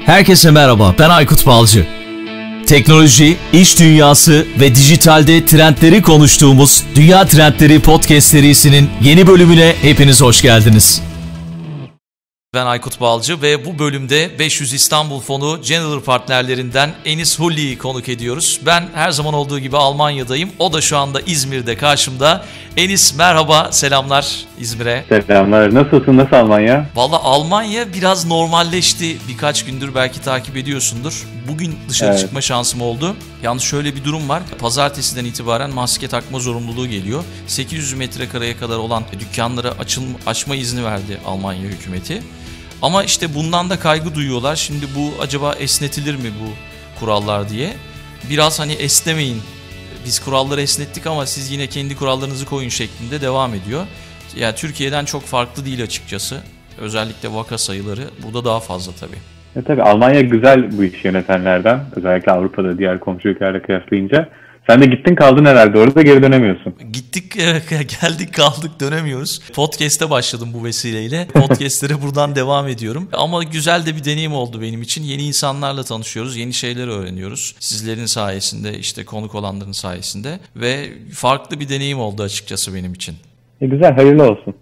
Herkese merhaba, ben Aykut Balcı. Teknoloji, iş dünyası ve dijitalde trendleri konuştuğumuz Dünya Trendleri Podcast serisinin yeni bölümüne hepiniz hoş geldiniz. Ben Aykut Balcı ve bu bölümde 500 İstanbul Fonu General Partnerlerinden Enis Hulli'yi konuk ediyoruz. Ben her zaman olduğu gibi Almanya'dayım. O da şu anda İzmir'de karşımda. Enis merhaba, selamlar İzmir'e. Selamlar. Nasılsın? Nasıl Almanya? Valla Almanya biraz normalleşti. Birkaç gündür belki takip ediyorsundur. Bugün dışarı çıkma şansım oldu. Yalnız şöyle bir durum var. Pazartesiden itibaren maske takma zorunluluğu geliyor. 800 metrekareye kadar olan dükkanlara açma izni verdi Almanya hükümeti. Ama işte bundan da kaygı duyuyorlar. Şimdi bu acaba esnetilir mi bu kurallar diye. Biraz hani esnemeyin. Biz kuralları esnettik ama siz yine kendi kurallarınızı koyun şeklinde devam ediyor. Yani Türkiye'den çok farklı değil açıkçası. Özellikle vaka sayıları burada daha fazla tabii. Tabii Almanya güzel bu işi yönetenlerden. Özellikle Avrupa'da diğer komşu ülkelerle kıyaslayınca. Sen de gittin kaldın herhalde orada geri dönemiyorsun. Gittik geldik kaldık dönemiyoruz. Podcast'e başladım bu vesileyle. Podcast'lere buradan devam ediyorum. Ama güzel de bir deneyim oldu benim için. Yeni insanlarla tanışıyoruz, yeni şeyler öğreniyoruz. Sizlerin sayesinde, işte konuk olanların sayesinde. Ve farklı bir deneyim oldu açıkçası benim için. Güzel, hayırlı olsun.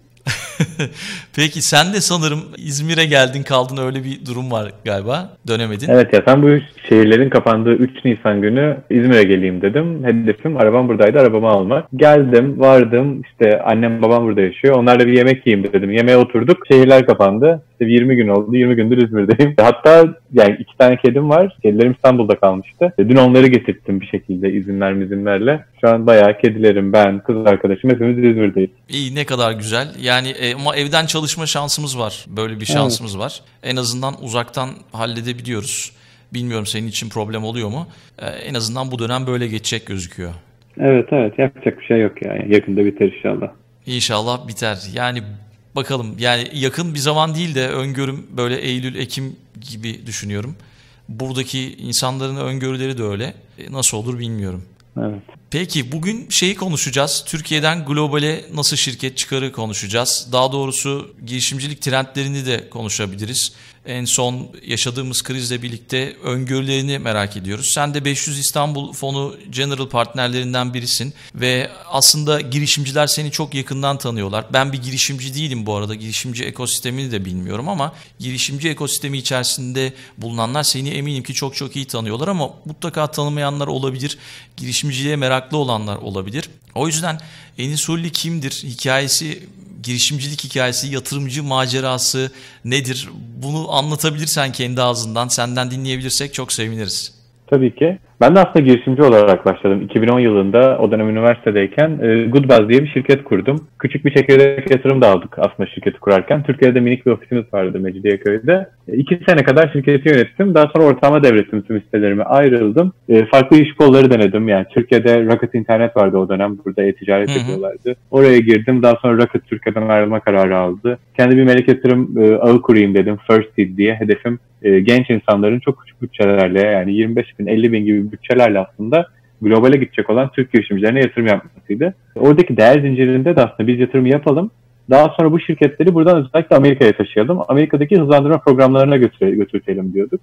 Peki sen de sanırım İzmir'e geldin kaldın, öyle bir durum var galiba, dönemedin. Evet ya, ben bu şehirlerin kapandığı 3 Nisan günü İzmir'e geleyim dedim. Hedefim arabam buradaydı, arabamı almak. Geldim, vardım, işte annem babam burada yaşıyor. Onlarla bir yemek yiyeyim dedim. Yemeğe oturduk, şehirler kapandı. İşte 20 gün oldu, 20 gündür İzmir'deyim. Hatta yani 2 tane kedim var. Kedilerim İstanbul'da kalmıştı. Dün onları getirttim bir şekilde izinlerle. Şu an bayağı kedilerim, ben, kız arkadaşım hepimiz İzmir'deyiz. İyi, ne kadar güzel. Yani ama evden çalışma şansımız var. Böyle bir şansımız var. En azından uzaktan halledebiliyoruz. Bilmiyorum senin için problem oluyor mu? En azından bu dönem böyle geçecek gözüküyor. Evet yapacak bir şey yok yani. Yakında biter inşallah. İnşallah biter. Yani bakalım, yani yakın bir zaman değil de öngörüm böyle Eylül, Ekim gibi düşünüyorum. Buradaki insanların öngörüleri de öyle. Nasıl olur bilmiyorum. Evet. Peki bugün şeyi konuşacağız. Türkiye'den globale nasıl şirket çıkarı konuşacağız. Daha doğrusu girişimcilik trendlerini de konuşabiliriz. En son yaşadığımız krizle birlikte öngörülerini merak ediyoruz. Sen de 500 İstanbul Fonu General Partnerlerinden birisin ve aslında girişimciler seni çok yakından tanıyorlar. Ben bir girişimci değilim bu arada. Girişimci ekosistemini de bilmiyorum ama girişimci ekosistemi içerisinde bulunanlar seni eminim ki çok çok iyi tanıyorlar ama mutlaka tanımayanlar olabilir. Girişimciliğe meraklı olanlar olabilir. O yüzden Enis Hulli kimdir? Hikayesi, girişimcilik hikayesi, yatırımcı macerası nedir? Bunu anlatabilirsen kendi ağzından, senden dinleyebilirsek çok seviniriz. Tabii ki. Ben de aslında girişimci olarak başladım. 2010 yılında o dönem üniversitedeyken Goodbuzz diye bir şirket kurdum. Küçük bir çekirdek yatırım da aldık aslında şirketi kurarken. Türkiye'de minik bir ofisimiz vardı Mecidiyeköy'de. 2 sene kadar şirketi yönettim. Daha sonra ortağıma devrettim tüm hisselerimi, ayrıldım. Farklı iş kolları denedim. Yani Türkiye'de Rocket internet vardı o dönem. Burada e-ticaret yapıyorlardı. Oraya girdim. Daha sonra Rocket Türkiye'den ayrılma kararı aldı. Kendi bir melek yatırım ağı kurayım dedim. First Seed diye. Hedefim genç insanların çok küçük bütçelerle, yani 25 bin, 50 bin gibi bütçelerle aslında globale gidecek olan Türk girişimcilerine yatırım yapmasıydı. Oradaki değer zincirinde de aslında biz yatırım yapalım. Daha sonra bu şirketleri buradan özellikle Amerika'ya taşıyalım. Amerika'daki hızlandırma programlarına götürelim diyorduk.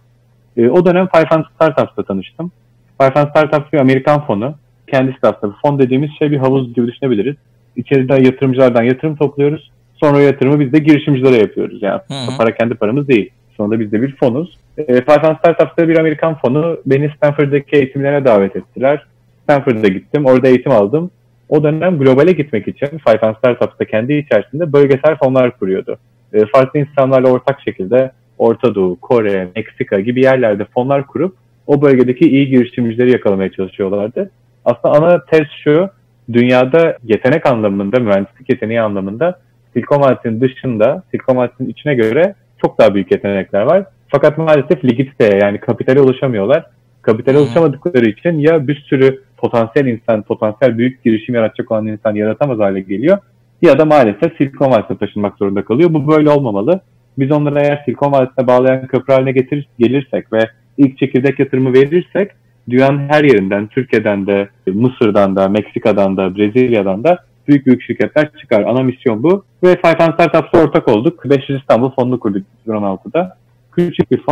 O dönem 500 Startups'la tanıştım. 500 Startups bir Amerikan fonu. Kendisi de aslında fon dediğimiz şey bir havuz gibi düşünebiliriz. İçeride yatırımcılardan yatırım topluyoruz. Sonra o yatırımı biz de girişimcilere yapıyoruz. Yani para kendi paramız değil. Sonunda biz de bir fonuz. 500 Startups'ta bir Amerikan fonu beni Stanford'daki eğitimlerine davet ettiler. Stanford'a gittim. Orada eğitim aldım. O dönem globale gitmek için 500 Startups'ta kendi içerisinde bölgesel fonlar kuruyordu. Farklı insanlarla ortak şekilde Orta Doğu, Kore, Meksika gibi yerlerde fonlar kurup o bölgedeki iyi girişimcileri yakalamaya çalışıyorlardı. Aslında ana tez şu: dünyada yetenek anlamında, mühendislik yeteneği anlamında Silikon Vadisi'nin dışında, Silikon Vadisi'nin içine göre çok daha büyük yetenekler var. Fakat maalesef likiditeye, yani kapitale ulaşamıyorlar. Kapitale ulaşamadıkları için ya bir sürü potansiyel insan, potansiyel büyük girişim yaratacak olan insan yaratamaz hale geliyor, ya da maalesef Silikon Vadisi'ne taşınmak zorunda kalıyor. Bu böyle olmamalı. Biz onları eğer Silikon Vadisi'ne bağlayan köprü haline gelirsek ve ilk çekirdek yatırımı verirsek, dünyanın her yerinden, Türkiye'den de, Mısır'dan da, Meksika'dan da, Brezilya'dan da büyük şirketler çıkar. Ana misyon bu. Ve 500 Startups'a ortak olduk. 500 İstanbul fonunu kurduk 2016'da. Küçük bir fon.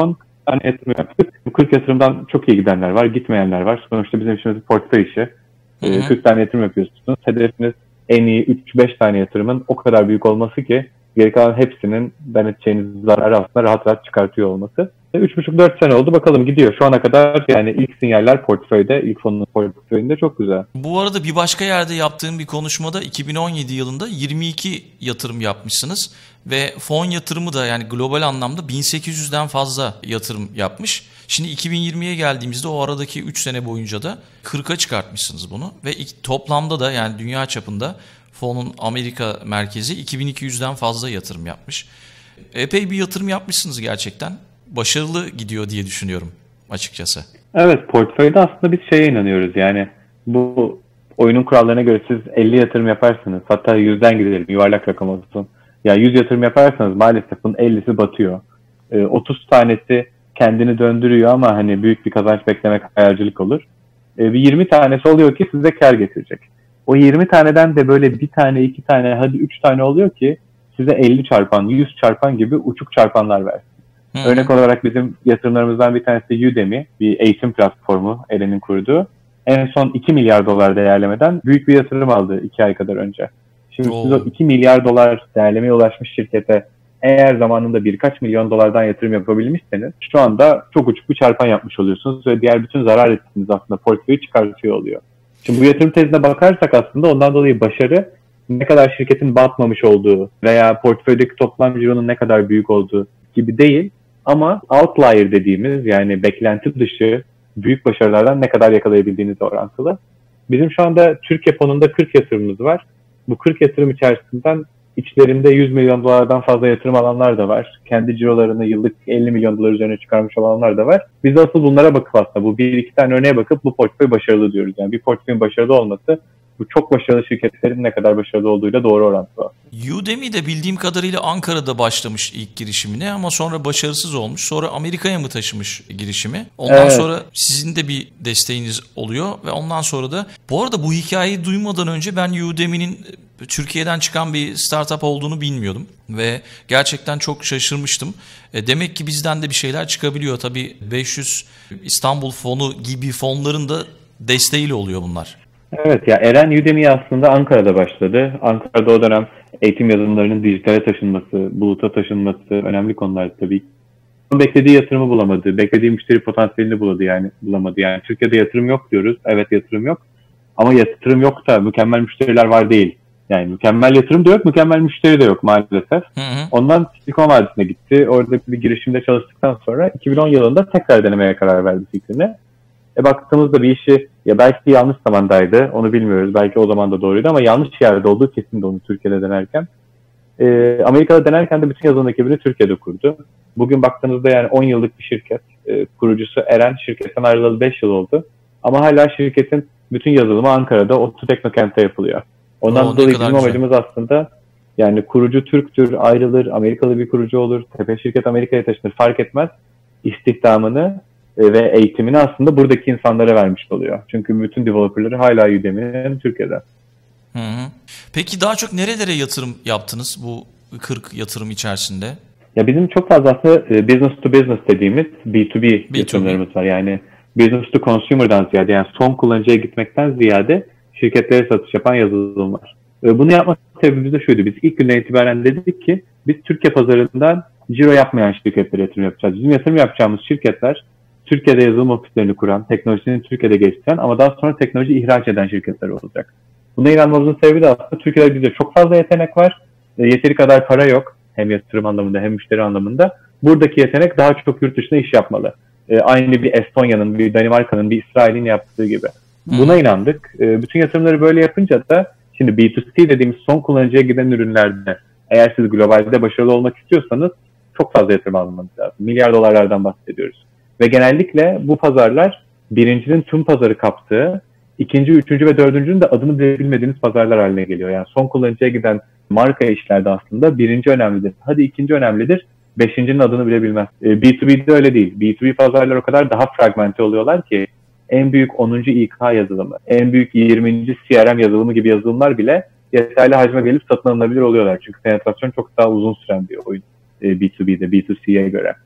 tane yatırım yaptık. Bu 40 yatırımdan çok iyi gidenler var, gitmeyenler var. Sonuçta bizim işimiz portföy işi. 40 tane yatırım yapıyorsunuz. Hedefiniz en iyi 3-5 tane yatırımın o kadar büyük olması ki geri kalan hepsinin edeceğiniz zararı aslında rahat rahat çıkartıyor olması. 3,5-4 sene oldu, bakalım gidiyor. Şu ana kadar yani ilk sinyaller portföyde, ilk fonun portföyünde çok güzel. Bu arada bir başka yerde yaptığım bir konuşmada 2017 yılında 22 yatırım yapmışsınız ve fon yatırımı da yani global anlamda 1800'den fazla yatırım yapmış. Şimdi 2020'ye geldiğimizde o aradaki 3 sene boyunca da 40'a çıkartmışsınız bunu ve toplamda da yani dünya çapında fonun Amerika merkezi 2200'den fazla yatırım yapmış. Epey bir yatırım yapmışsınız gerçekten. Başarılı gidiyor diye düşünüyorum açıkçası. Evet, portföyde aslında biz şeye inanıyoruz, yani bu oyunun kurallarına göre siz 50 yatırım yaparsanız, hatta 100'den gidelim, yuvarlak rakam olsun. Ya 100 yatırım yaparsanız maalesef bunun 50'si batıyor. 30 tanesi kendini döndürüyor ama hani büyük bir kazanç beklemek hayalcilik olur. Bir 20 tanesi oluyor ki size kar getirecek. O 20 taneden de böyle bir tane, 2 tane, hadi 3 tane oluyor ki size 50 çarpan, 100 çarpan gibi uçuk çarpanlar versin. Örnek olarak bizim yatırımlarımızdan bir tanesi Udemy, bir eğitim platformu Eren'in kurduğu. En son 2 milyar dolar değerlemeden büyük bir yatırım aldı 2 ay kadar önce. Şimdi siz o 2 milyar dolar değerlemeye ulaşmış şirkete eğer zamanında birkaç milyon dolardan yatırım yapabilmişseniz şu anda çok uçuk bir çarpan yapmış oluyorsunuz ve diğer bütün zarar riskiniz aslında portföyü çıkartıyor oluyor. Şimdi bu yatırım tezine bakarsak aslında ondan dolayı başarı ne kadar şirketin batmamış olduğu veya portföydeki toplam cironun ne kadar büyük olduğu gibi değil. Ama outlier dediğimiz, yani beklenti dışı büyük başarılardan ne kadar yakalayabildiğinizle orantılı. Bizim şu anda Türkiye fonunda 40 yatırımımız var. Bu 40 yatırım içerisinden içlerinde 100 milyon dolardan fazla yatırım alanlar da var. Kendi cirolarını yıllık 50 milyon dolar üzerine çıkarmış olanlar da var. Biz asıl bunlara bakıp aslında bu 1-2 tane örneğe bakıp bu portföy başarılı diyoruz. Yani bir portföyün başarılı olması bu çok başarılı şirketlerin ne kadar başarılı olduğuyla doğru orantılı. Udemy de bildiğim kadarıyla Ankara'da başlamış ilk girişimine ama sonra başarısız olmuş. Sonra Amerika'ya mı taşımış girişimi? Ondan sonra sizin de bir desteğiniz oluyor ve ondan sonra da bu arada bu hikayeyi duymadan önce ben Udemy'nin Türkiye'den çıkan bir startup olduğunu bilmiyordum ve gerçekten çok şaşırmıştım. Demek ki bizden de bir şeyler çıkabiliyor. Tabii 500 İstanbul Fonu gibi fonların da desteğiyle oluyor bunlar. Evet ya, Eren Udemy'ye aslında Ankara'da başladı. Ankara'da o dönem eğitim yazılımlarının dijitale taşınması, buluta taşınması önemli konular tabii. Beklediği yatırımı bulamadı, beklediği müşteri potansiyelini bulamadı. Yani Türkiye'de yatırım yok diyoruz. Evet, yatırım yok. Ama yatırım yok da mükemmel müşteriler var değil. Yani mükemmel yatırım da yok, mükemmel müşteri de yok maalesef. Ondan Silikon Vadisi'ne gitti. Orada bir girişimde çalıştıktan sonra 2010 yılında tekrar denemeye karar verdi fikrini. Baktığımızda bir işi ya belki yanlış zamandaydı, onu bilmiyoruz. Belki o zaman da doğruydu ama yanlış yerde olduğu kesindi onu Türkiye'de denerken. Amerika'da denerken de bütün yazılım ekibini Türkiye'de kurdu. Bugün baktığınızda yani 10 yıllık bir şirket. Kurucusu Eren şirketten ayrılalı 5 yıl oldu. Ama hala şirketin bütün yazılımı Ankara'da ODTÜ Teknokent'te yapılıyor. Ondan dolayı bizim amacımız aslında yani kurucu Türktür, ayrılır, Amerikalı bir kurucu olur, tepe şirket Amerika'ya taşınır fark etmez. İstihdamını ve eğitimini aslında buradaki insanlara vermiş oluyor. Çünkü bütün developerları hala Udemy'nin Türkiye'de. Peki daha çok nerelere yatırım yaptınız bu 40 yatırım içerisinde? Ya bizim çok fazla aslında business to business dediğimiz B2B yatırımlarımız var. Yani business to consumer'dan ziyade, yani son kullanıcıya gitmekten ziyade şirketlere satış yapan yazılım var. Bunu yapma sebebimiz de şuydu. Biz ilk günden itibaren dedik ki biz Türkiye pazarından ciro yapmayan şirketlere yatırım yapacağız. Bizim yatırım yapacağımız şirketler Türkiye'de yazılım ofislerini kuran, teknolojisini Türkiye'de geliştiren ama daha sonra teknoloji ihraç eden şirketler olacak. Buna inanmamızın sebebi de aslında Türkiye'de bizde çok fazla yetenek var. Yeteri kadar para yok. Hem yatırım anlamında hem müşteri anlamında. Buradaki yetenek daha çok yurt dışında iş yapmalı. Aynı bir Estonya'nın, bir Danimarka'nın, bir İsrail'in yaptığı gibi. Buna inandık. Bütün yatırımları böyle yapınca da şimdi B2C dediğimiz son kullanıcıya giden ürünlerde eğer siz globalde başarılı olmak istiyorsanız çok fazla yatırım almanız lazım. Milyar dolarlardan bahsediyoruz. Ve genellikle bu pazarlar birincinin tüm pazarı kaptığı, ikinci, üçüncü ve dördüncünün de adını bile bilmediğiniz pazarlar haline geliyor. Yani son kullanıcıya giden marka işlerde aslında birinci önemlidir. Hadi ikinci önemlidir. Beşincinin adını bile bilmez. B2B'de öyle değil. B2B pazarlar o kadar daha fragmente oluyorlar ki en büyük 10. İK yazılımı, en büyük 20. CRM yazılımı gibi yazılımlar bile yeterli hacme gelip satın alınabilir oluyorlar. Çünkü penetrasyon çok daha uzun süren bir oyun B2B'de, B2C'ye göre.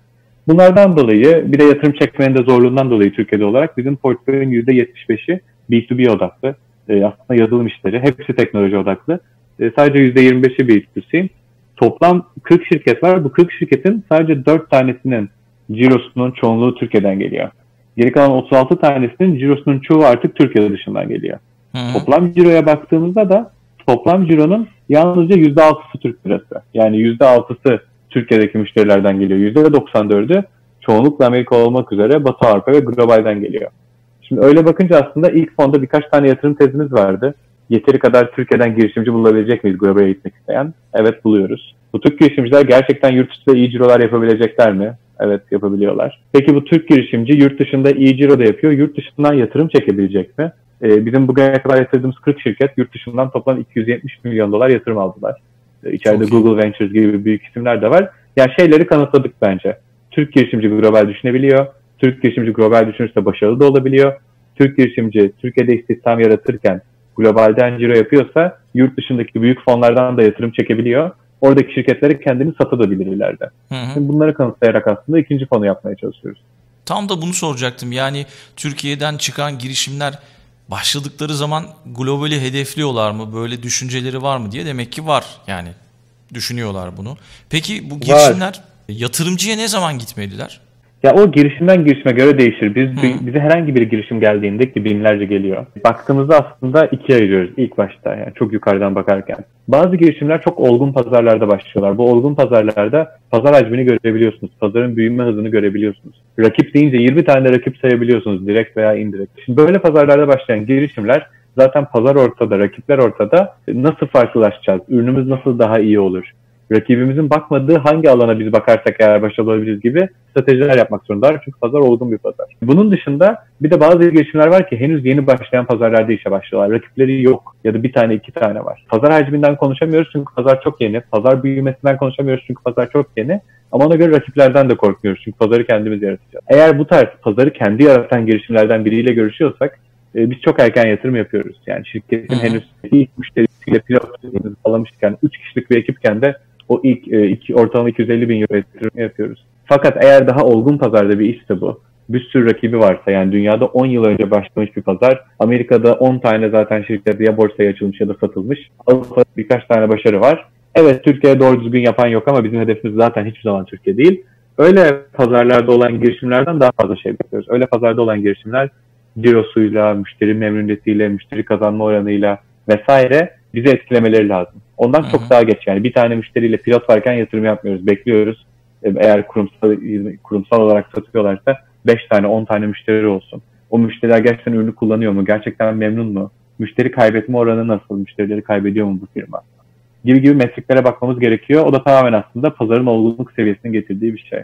Bunlardan dolayı bir de yatırım çekmenin de zorluğundan dolayı Türkiye'de olarak bizim portföyün %75'i B2B odaklı. Aslında yazılım işleri. Hepsi teknoloji odaklı. Sadece %25'i B2C. Toplam 40 şirket var. Bu 40 şirketin sadece 4 tanesinin cirosunun çoğunluğu Türkiye'den geliyor. Geri kalan 36 tanesinin cirosunun çoğu artık Türkiye dışından geliyor. Toplam ciroya baktığımızda da toplam cironun yalnızca %6'sı Türk lirası. Yani %6'sı Türkiye'deki müşterilerden geliyor. %94'ü çoğunlukla Amerika olmak üzere Batı Avrupa ve globalden geliyor. Şimdi öyle bakınca aslında ilk fonda birkaç tane yatırım tezimiz vardı. Yeteri kadar Türkiye'den girişimci bulabilecek miyiz globale gitmek isteyen? Evet, buluyoruz. Bu Türk girişimciler gerçekten yurt dışında iyi cirolar yapabilecekler mi? Evet, yapabiliyorlar. Peki bu Türk girişimci yurt dışında iyi ciro da yapıyor. Yurt dışından yatırım çekebilecek mi? Bizim bugüne kadar yatırdığımız 40 şirket yurt dışından toplam 270 milyon dolar yatırım aldılar. İçeride Google Ventures gibi büyük isimler de var. Yani şeyleri kanıtladık bence. Türk girişimci global düşünebiliyor. Türk girişimci global düşünürse başarılı da olabiliyor. Türk girişimci Türkiye'de istihdam yaratırken globalden ciro yapıyorsa yurt dışındaki büyük fonlardan da yatırım çekebiliyor. Oradaki şirketleri kendini satabilir ileride. Şimdi bunları kanıtlayarak aslında ikinci fonu yapmaya çalışıyoruz. Tam da bunu soracaktım. Yani Türkiye'den çıkan girişimler başladıkları zaman globali hedefliyorlar mı? Böyle düşünceleri var mı diye. Demek ki var. Yani düşünüyorlar bunu. Peki bu girişimler yatırımcıya ne zaman gitmeliler? Ya o girişimden girişime göre değişir. Bize herhangi bir girişim geldiğinde ki binlerce geliyor. Baktığımızda aslında ikiye ayırıyoruz ilk başta, yani çok yukarıdan bakarken. Bazı girişimler çok olgun pazarlarda başlıyorlar. Bu olgun pazarlarda pazar hacmini görebiliyorsunuz. Pazarın büyüme hızını görebiliyorsunuz. Rakip deyince 20 tane rakip sayabiliyorsunuz, direkt veya indirekt. Şimdi böyle pazarlarda başlayan girişimler zaten pazar ortada, rakipler ortada. Nasıl farklılaşacağız? Ürünümüz nasıl daha iyi olur? Rakibimizin bakmadığı hangi alana biz bakarsak eğer başarılı olabiliriz gibi stratejiler yapmak zorundalar. Çünkü pazar olgun bir pazar. Bunun dışında bir de bazı girişimler var ki henüz yeni başlayan pazarlarda işe başlıyorlar. Rakipleri yok ya da bir tane iki tane var. Pazar hacminden konuşamıyoruz çünkü pazar çok yeni. Pazar büyümesinden konuşamıyoruz çünkü pazar çok yeni. Ama ona göre rakiplerden de korkmuyoruz çünkü pazarı kendimiz yaratacağız. Eğer bu tarz pazarı kendi yaratan girişimlerden biriyle görüşüyorsak biz çok erken yatırım yapıyoruz. Yani şirketin henüz ilk müşterisiyle pilot alamışken 3 kişilik bir ekipken de o ilk ortalama 250 bin euro yatırım yapıyoruz. Fakat eğer daha olgun pazarda bir işse bu, bir sürü rakibi varsa, yani dünyada 10 yıl önce başlamış bir pazar, Amerika'da 10 tane zaten şirket ya borsaya açılmış ya da satılmış, Avrupa'da birkaç tane başarı var. Evet, Türkiye'de doğru düzgün yapan yok ama bizim hedefimiz zaten hiçbir zaman Türkiye değil. Öyle pazarlarda olan girişimlerden daha fazla şey bekliyoruz. Öyle pazarda olan girişimler cirosuyla, müşteri memnuniyetiyle, müşteri kazanma oranıyla vesaire bizi etkilemeleri lazım. Ondan çok daha geç, yani bir tane müşteriyle pilot varken yatırım yapmıyoruz, bekliyoruz. Eğer kurumsal olarak satıyorlarsa 5 tane 10 tane müşteri olsun. O müşteriler gerçekten ürünü kullanıyor mu? Gerçekten memnun mu? Müşteri kaybetme oranı nasıl? Müşterileri kaybediyor mu bu firma? Gibi metriklere bakmamız gerekiyor. O da tamamen aslında pazarın olgunluk seviyesinin getirdiği bir şey.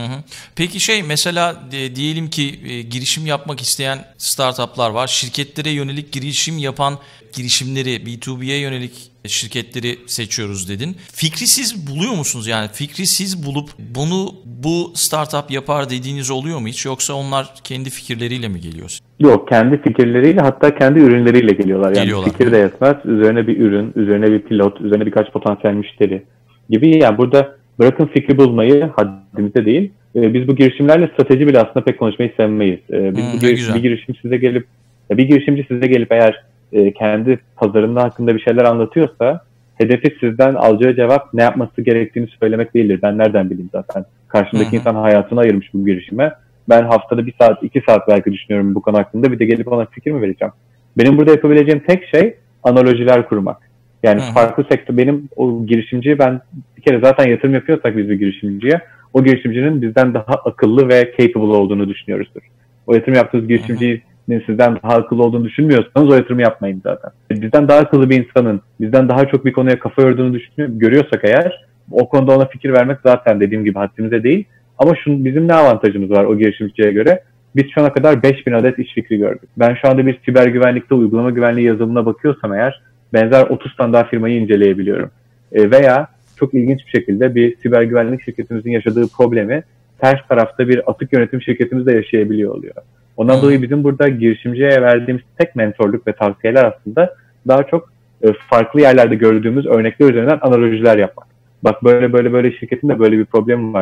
Peki mesela diyelim ki girişim yapmak isteyen startuplar var. Şirketlere yönelik girişim yapan girişimleri, B2B'ye yönelik şirketleri seçiyoruz dedin. Fikri siz buluyor musunuz? Yani fikri siz bulup bunu bu startup yapar dediğiniz oluyor mu hiç? Yoksa onlar kendi fikirleriyle mi geliyor? Yok, kendi fikirleriyle, hatta kendi ürünleriyle geliyorlar. Yani fikir de yetmez. Üzerine bir ürün, üzerine bir pilot, üzerine birkaç potansiyel müşteri gibi. Yani burada bırakın fikri bulmayı, haddimize değil. Biz bu girişimlerle strateji bile aslında pek konuşmayı sevmeyiz. Bir girişimci size gelip eğer kendi pazarının hakkında bir şeyler anlatıyorsa, hedefi sizden alacağı cevap ne yapması gerektiğini söylemek değildir. Ben nereden bileyim zaten. Karşımdaki insan hayatını ayırmış bu girişime. Ben haftada 1 saat, 2 saat belki düşünüyorum bu konu hakkında. Bir de gelip ona fikir mi vereceğim? Benim burada yapabileceğim tek şey analojiler kurmak. Yani farklı sektör, benim o girişimci, ben bir kere zaten yatırım yapıyorsak biz bir girişimciye, o girişimcinin bizden daha akıllı ve capable olduğunu düşünüyoruzdur. O yatırım yaptığınız girişimcinin sizden daha akıllı olduğunu düşünmüyorsanız o yatırımı yapmayın zaten. Bizden daha akıllı bir insanın bizden daha çok bir konuya kafa yorduğunu görüyorsak eğer, o konuda ona fikir vermek zaten dediğim gibi haddimize değil. Ama bizim ne avantajımız var o girişimciye göre? Biz şu ana kadar 5000 adet iş fikri gördük. Ben şu anda bir siber güvenlikte uygulama güvenliği yazılımına bakıyorsam eğer, benzer 30 tane daha firmayı inceleyebiliyorum. Veya çok ilginç bir şekilde bir siber güvenlik şirketimizin yaşadığı problemi ters tarafta bir atık yönetim şirketimiz de yaşayabiliyor oluyor. Ondan dolayı bizim burada girişimciye verdiğimiz tek mentorluk ve tavsiyeler aslında daha çok farklı yerlerde gördüğümüz örnekler üzerinden analojiler yapmak. Bak böyle şirketin de böyle bir problemi vardı.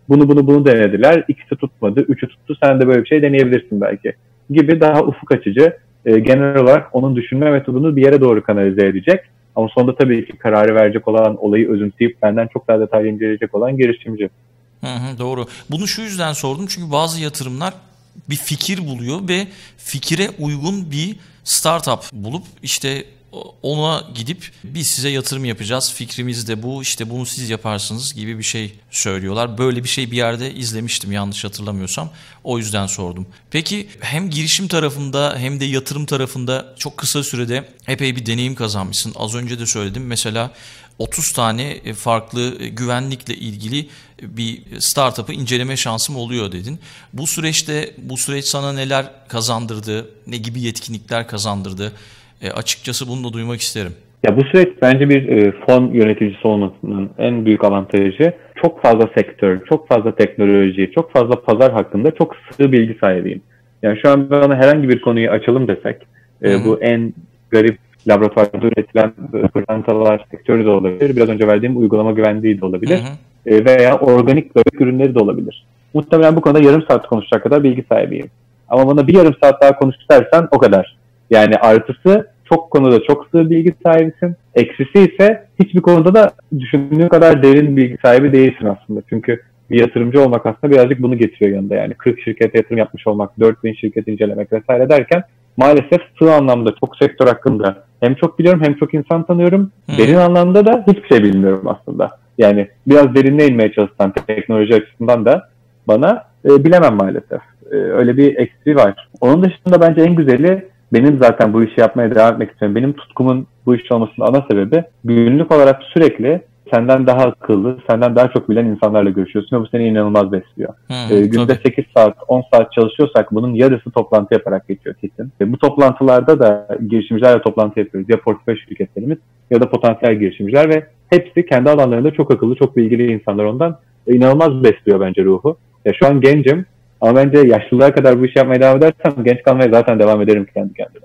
Bunu denediler. İkisi tutmadı, üçü tuttu. Sen de böyle bir şey deneyebilirsin belki. Gibi daha ufuk açıcı, genel olarak onun düşünme metodunu bir yere doğru kanalize edecek. Ama sonunda tabii ki kararı verecek olan, olayı özümseyip benden çok daha detaylı inceleyecek olan girişimci. Doğru. Bunu şu yüzden sordum çünkü bazı yatırımlar bir fikir buluyor ve fikire uygun bir startup bulup işte ona gidip biz size yatırım yapacağız, fikrimiz de bu, işte bunu siz yaparsınız gibi bir şey söylüyorlar. Böyle bir şey bir yerde izlemiştim yanlış hatırlamıyorsam. O yüzden sordum. Peki hem girişim tarafında hem de yatırım tarafında çok kısa sürede epey bir deneyim kazanmışsın. Az önce de söyledim. Mesela 30 tane farklı güvenlikle ilgili bir startup'ı inceleme şansım oluyor dedin. Bu süreç sana neler kazandırdı, ne gibi yetkinlikler kazandırdı? Açıkçası bunu da duymak isterim. Ya bu süreç bence bir fon yöneticisi olmasının en büyük avantajı çok fazla sektör, çok fazla teknoloji, çok fazla pazar hakkında çok sığ bilgi sahibiyim. Yani şu an bana herhangi bir konuyu açalım desek, bu en garip laboratuvarda üretilen pırlantalar sektörü de olabilir. Biraz önce verdiğim uygulama güvenliği de olabilir. Veya organik bebek ürünleri de olabilir. Muhtemelen bu konuda yarım saat konuşacak kadar bilgi sahibiyim. Ama bana bir yarım saat daha konuş dersen o kadar. Yani artısı çok konuda çok sığ bilgi sahibisin. Eksisi ise hiçbir konuda da düşündüğün kadar derin bilgi sahibi değilsin aslında. Çünkü bir yatırımcı olmak aslında birazcık bunu getiriyor yanında. Yani 40 şirkete yatırım yapmış olmak, 4000 şirket incelemek vesaire derken maalesef sığ anlamda çok sektör hakkında hem çok biliyorum hem çok insan tanıyorum. Derin anlamda da hiçbir şey bilmiyorum aslında. Yani biraz derinine inmeye çalışsam teknoloji açısından da bana bilemem maalesef. Öyle bir eksiği var. Onun dışında bence en güzeli benim zaten bu işi yapmaya devam etmek istiyorum. Benim tutkumun bu iş olmasının ana sebebi günlük olarak sürekli senden daha akıllı, senden daha çok bilen insanlarla görüşüyorsun ve bu seni inanılmaz besliyor. Günde tabii. 8 saat, 10 saat çalışıyorsak bunun yarısı toplantı yaparak geçiyor kesin. Bu toplantılarda da girişimcilerle toplantı yapıyoruz. Ya portföy şirketlerimiz ya da potansiyel girişimciler ve hepsi kendi alanlarında çok akıllı, çok bilgili insanlar, ondan inanılmaz besliyor bence ruhu. Ya şu an gencim ama bence yaşlılığa kadar bu işi yapmaya devam edersem genç kalmaya zaten devam ederim kendi kendime.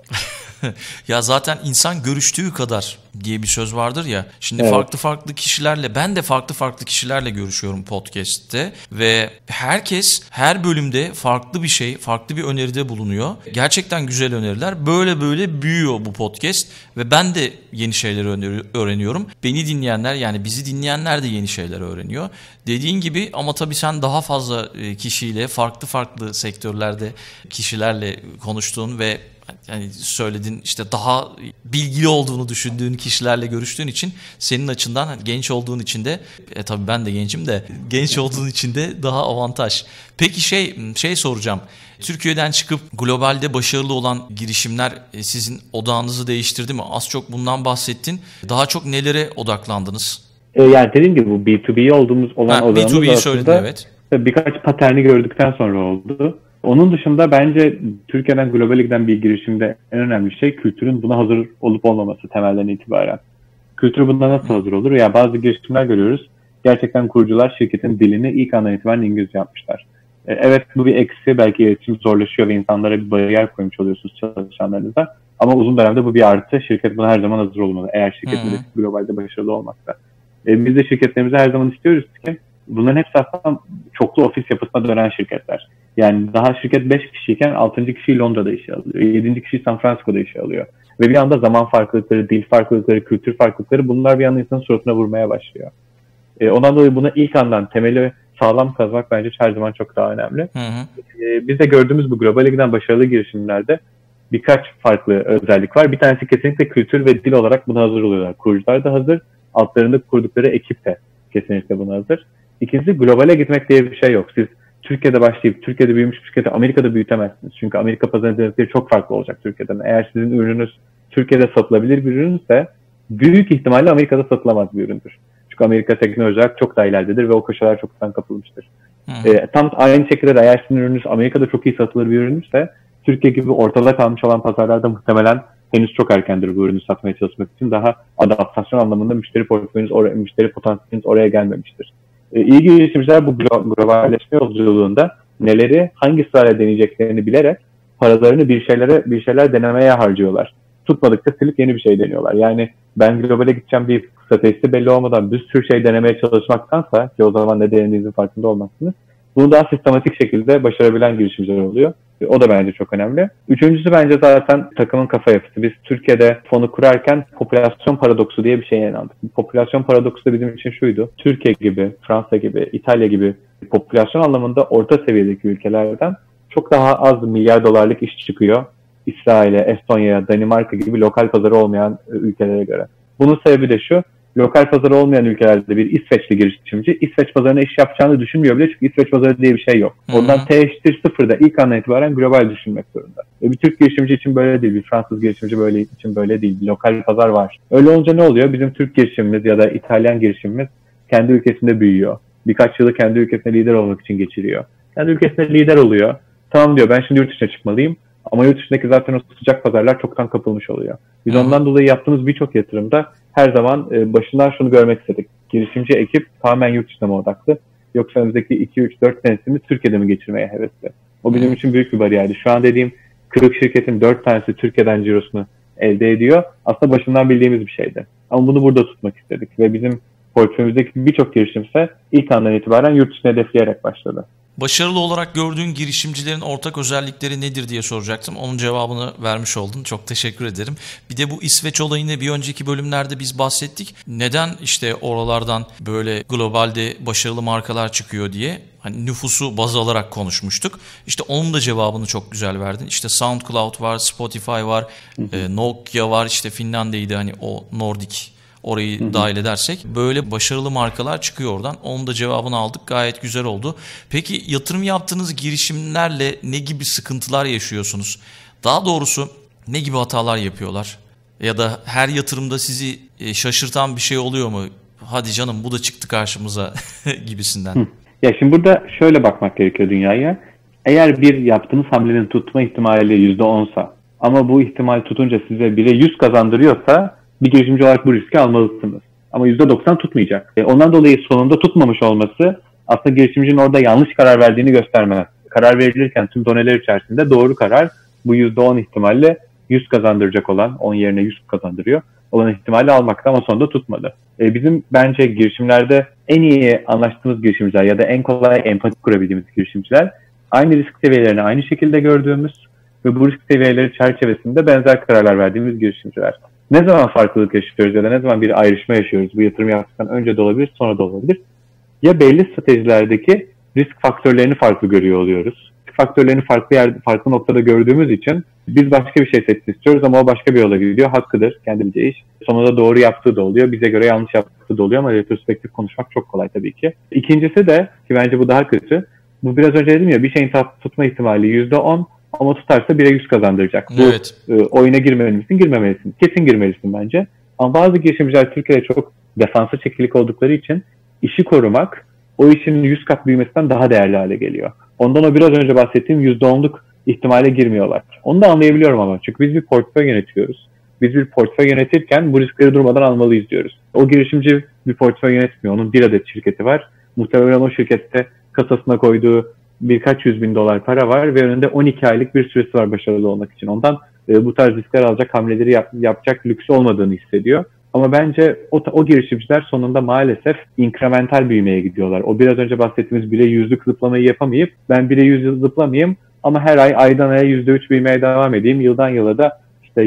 Ya zaten insan görüştüğü kadar diye bir söz vardır ya. Şimdi evet. farklı kişilerle, ben de farklı kişilerle görüşüyorum podcast'te ve herkes her bölümde farklı bir şey, farklı bir öneride bulunuyor. Gerçekten güzel öneriler. Böyle büyüyor bu podcast ve ben de yeni şeyler öğreniyorum. Beni dinleyenler, yani bizi dinleyenler de yeni şeyler öğreniyor. Dediğin gibi, ama tabii sen daha fazla kişiyle, farklı sektörlerde kişilerle konuştuğun ve yani söyledin, işte daha bilgili olduğunu düşündüğün kişilerle görüştüğün için senin açından, genç olduğun için de tabii ben de gencim de, genç olduğun için de daha avantaj. Peki şey soracağım. Türkiye'den çıkıp globalde başarılı olan girişimler sizin odağınızı değiştirdi mi? Az çok bundan bahsettin. Daha çok nelere odaklandınız? Yani dediğim gibi bu B2B olduğumuz olan odağımız B2B'yi söyledin, evet. Birkaç paterni gördükten sonra oldu. Onun dışında bence Türkiye'den globale giden bir girişimde en önemli şey kültürün buna hazır olup olmaması temelden itibaren. Kültür buna nasıl hazır olur? Yani bazı girişimler görüyoruz. Gerçekten kurucular şirketin dilini ilk andan itibaren İngilizce yapmışlar. Evet, bu bir eksi. Belki iletişim zorlaşıyor ve insanlara bir bariyer koymuş oluyorsunuz çalışanlarınıza. Ama uzun dönemde bu bir artı. Şirket buna her zaman hazır olmalı. Eğer şirketimiz globalde başarılı olmakta. Biz de şirketlerimizi her zaman istiyoruz ki bunların hepsi aslında çoklu ofis yapısına dönen şirketler. Yani daha şirket 5 kişiyken 6. kişi Londra'da işe alıyor. 7. kişi San Francisco'da işe alıyor. Ve bir anda zaman farklılıkları, dil farklılıkları, kültür farklılıkları, bunlar bir anda insanın suratına vurmaya başlıyor. Ondan dolayı buna ilk andan temeli sağlam kazmak bence her zaman çok daha önemli. Biz de gördüğümüz bu globale giden başarılı girişimlerde birkaç farklı özellik var. Bir tanesi kesinlikle kültür ve dil olarak buna hazır oluyorlar. Kurucular da hazır, altlarında kurdukları ekip de kesinlikle buna hazır. İkincisi, globale gitmek diye bir şey yok. Siz Türkiye'de başlayıp Türkiye'de büyümüş bir şirketi Amerika'da büyütemezsiniz. Çünkü Amerika pazarı dinamikleri çok farklı olacak Türkiye'den. Eğer sizin ürününüz Türkiye'de satılabilir bir ürünse büyük ihtimalle Amerika'da satılamaz bir üründür. Çünkü Amerika teknoloji olarak çok daha ileridedir ve o koşullar çoktan kapılmıştır. Tam aynı şekilde de eğer sizin ürününüz Amerika'da çok iyi satılır bir ürünse Türkiye gibi ortada kalmış olan pazarlarda muhtemelen henüz çok erkendir bu ürünü satmaya çalışmak için. Daha adaptasyon anlamında müşteri portföyünüz, müşteri potansiyeliniz oraya gelmemiştir. İyi girişimciler bu globalleşme yolculuğunda neleri hangi sırayla deneyeceklerini bilerek paralarını bir şeyler denemeye harcıyorlar. Tutmadıkça silip yeni bir şey deniyorlar. Yani ben globale gideceğim deyip stratejisi belli olmadan bir sürü şey denemeye çalışmaktansa, ki o zaman ne denediğinizin farkında olmazsınız, bunu daha sistematik şekilde başarabilen girişimciler oluyor. O da bence çok önemli. Üçüncüsü bence zaten takımın kafa yapısı. Biz Türkiye'de fonu kurarken popülasyon paradoksu diye bir şeye inandık. Popülasyon paradoksu da bizim için şuydu. Türkiye gibi, Fransa gibi, İtalya gibi popülasyon anlamında orta seviyedeki ülkelerden çok daha az milyar dolarlık iş çıkıyor. İsrail'e, Estonya'ya, Danimarka gibi lokal pazarı olmayan ülkelere göre. Bunun sebebi de şu. Lokal pazarı olmayan ülkelerde bir İsveçli girişimci İsveç pazarına iş yapacağını düşünmüyor bile, çünkü İsveç pazarı diye bir şey yok. Oradan T=0'da ilk andan itibaren global düşünmek zorunda. Bir Türk girişimci için böyle değil, bir Fransız girişimci için böyle değil. Bir lokal pazar var. Öyle olunca ne oluyor? Bizim Türk girişimimiz ya da İtalyan girişimimiz kendi ülkesinde büyüyor. Birkaç yılı kendi ülkesinde lider olmak için geçiriyor. Kendi ülkesinde lider oluyor. Tamam diyor, ben şimdi yurt dışına çıkmalıyım. Ama yurt dışındaki zaten o sıcak pazarlar çoktan kapılmış oluyor. Biz ondan dolayı yaptığımız birçok yatırımda her zaman başından şunu görmek istedik. Girişimci ekip tamamen yurt dışına mı odaklı? Yoksa önümüzdeki 2-3-4 senesini Türkiye'de mi geçirmeye hevesli? O bizim için büyük bir bariyerdi. Şu an dediğim 40 şirketin 4 tanesi Türkiye'den cirosunu elde ediyor. Aslında başından bildiğimiz bir şeydi. Ama bunu burada tutmak istedik. Ve bizim portföyümüzdeki birçok girişimse ilk andan itibaren yurt dışına hedefleyerek başladı. Başarılı olarak gördüğün girişimcilerin ortak özellikleri nedir diye soracaktım. Onun cevabını vermiş oldun. Çok teşekkür ederim. Bir de bu İsveç olayını bir önceki bölümlerde biz bahsettik. Neden işte oralardan böyle globalde başarılı markalar çıkıyor diye. Hani nüfusu baz alarak konuşmuştuk. İşte onun da cevabını çok güzel verdin. İşte SoundCloud var, Spotify var, Nokia var, işte Finlandiya'ydı hani o Nordik. Orayı dahil edersek böyle başarılı markalar çıkıyor oradan. Onun da cevabını aldık. Gayet güzel oldu. Peki yatırım yaptığınız girişimlerle ne gibi sıkıntılar yaşıyorsunuz? Daha doğrusu ne gibi hatalar yapıyorlar? Ya da her yatırımda sizi şaşırtan bir şey oluyor mu? Hadi canım bu da çıktı karşımıza gibisinden. Ya şimdi burada şöyle bakmak gerekiyor dünyaya. Eğer bir yaptığınız hamlenin tutma ihtimali %10'sa ama bu ihtimal tutunca size 1'e 100 kazandırıyorsa bir girişimci olarak bu riski almalısınız. Ama %90 tutmayacak. Ondan dolayı sonunda tutmamış olması aslında girişimcinin orada yanlış karar verdiğini göstermez. Karar verilirken tüm doneler içerisinde doğru karar bu %10 ihtimalle 100 kazandıracak olan, 10 yerine 100 kazandırıyor olan ihtimali almakta ama sonunda tutmadı. Bizim bence girişimlerde en iyi anlaştığımız girişimciler ya da en kolay empati kurabildiğimiz girişimciler aynı risk seviyelerini aynı şekilde gördüğümüz ve bu risk seviyeleri çerçevesinde benzer kararlar verdiğimiz girişimciler. Ne zaman farklılık yaşıyoruz ya da ne zaman bir ayrışma yaşıyoruz? Bu yatırım yaptıktan önce de olabilir, sonra da olabilir. Ya belli stratejilerdeki risk faktörlerini farklı görüyor oluyoruz. Risk faktörlerini farklı noktada gördüğümüz için biz başka bir şey seçmek istiyoruz ama o başka bir yola gidiyor. Hakkıdır, kendimce iş. Sonunda doğru yaptığı da oluyor, bize göre yanlış yaptığı da oluyor ama retrospektif konuşmak çok kolay tabii ki. İkincisi de, ki bence bu daha kötü, bu biraz önce dedim ya, bir şeyin tutma ihtimali %10. Ama tutarsa 1'e 100 kazandıracak. Evet. Bu oyuna girmelisin, girmemelisin. Kesin girmelisin bence. Ama bazı girişimciler Türkiye'de çok defansa çekilik oldukları için işi korumak o işin 100 kat büyümesinden daha değerli hale geliyor. Ondan o biraz önce bahsettiğim %10'luk ihtimale girmiyorlar. Onu da anlayabiliyorum ama. Çünkü biz bir portföy yönetiyoruz. Biz bir portföy yönetirken bu riskleri durmadan almalıyız diyoruz. O girişimci bir portföy yönetmiyor. Onun bir adet şirketi var. Muhtemelen o şirkette kasasına koyduğu birkaç yüz bin dolar para var ve önünde 12 aylık bir süresi var başarılı olmak için. Ondan bu tarz riskler alacak hamleleri yapacak lüksü olmadığını hissediyor. Ama bence o girişimciler sonunda maalesef inkremental büyümeye gidiyorlar. O biraz önce bahsettiğimiz 1'e 100'lük zıplamayı yapamayıp ben 1'e 100 zıplamayayım ama her ay aydan aya %3 büyümeye devam edeyim. Yıldan yıla da işte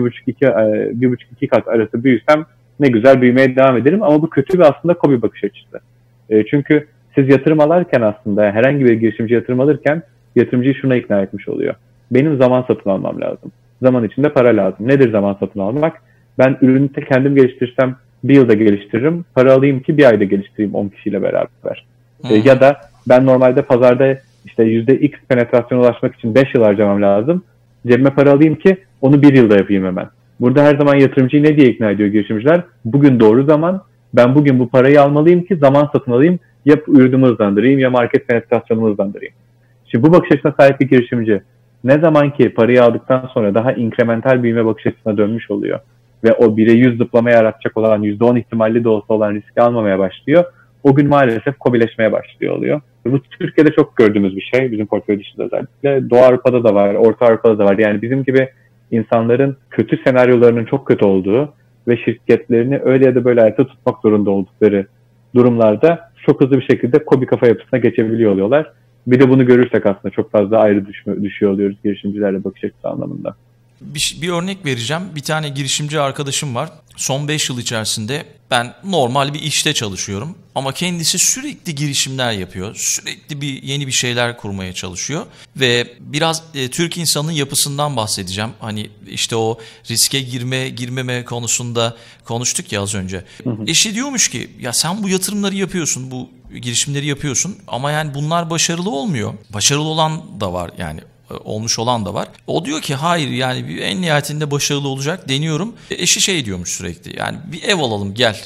%1,5-2 kat arası büyüsem ne güzel büyümeye devam ederim. Ama bu kötü bir aslında kobi bakış açısı. Çünkü siz yatırım alırken aslında herhangi bir girişimci yatırım alırken yatırımcıyı şuna ikna etmiş oluyor. Benim zaman satın almam lazım. Zaman içinde para lazım. Nedir zaman satın almak? Ben ürünü kendim geliştirsem bir yılda geliştiririm. Para alayım ki bir ayda geliştireyim 10 kişiyle beraber. Ya da ben normalde pazarda işte %X penetrasyona ulaşmak için 5 yıl harcamam lazım. Cebime para alayım ki onu bir yılda yapayım hemen. Burada her zaman yatırımcıyı ne diye ikna ediyor girişimciler? Bugün doğru zaman. Ben bugün bu parayı almalıyım ki zaman satın alayım. Ya ürünümü hızlandırayım ya market penetrasyonumu hızlandırayım. Şimdi bu bakış açısına sahip bir girişimci ne zaman ki parayı aldıktan sonra daha inkremental büyüme bakış açısına dönmüş oluyor ve o 1'e 100 zıplamaya yaratacak olan %10 ihtimalli de olsa olan riski almamaya başlıyor. O gün maalesef kobileşmeye başlıyor oluyor. Bu Türkiye'de çok gördüğümüz bir şey. Bizim portföy dışında özellikle. Doğu Avrupa'da da var, Orta Avrupa'da da var. Yani bizim gibi insanların kötü senaryolarının çok kötü olduğu ve şirketlerini öyle ya da böyle ayakta tutmak zorunda oldukları durumlarda çok hızlı bir şekilde KOBİ kafa yapısına geçebiliyor oluyorlar. Bir de bunu görürsek aslında çok fazla ayrı düşüyor oluyoruz girişimcilerle bakış açısı anlamında. Bir örnek vereceğim. Bir tane girişimci arkadaşım var. Son 5 yıl içerisinde ben normal bir işte çalışıyorum. Ama kendisi sürekli girişimler yapıyor. Sürekli yeni bir şeyler kurmaya çalışıyor. Ve biraz Türk insanının yapısından bahsedeceğim. Hani işte o riske girmeme konusunda konuştuk ya az önce. Eşi diyormuş ki ya sen bu yatırımları yapıyorsun, bu girişimleri yapıyorsun. Ama yani bunlar başarılı olmuyor. Başarılı olan da var yani. Olmuş olan da var. O diyor ki hayır yani en nihayetinde başarılı olacak deniyorum. Eşi şey diyormuş sürekli yani bir ev alalım gel.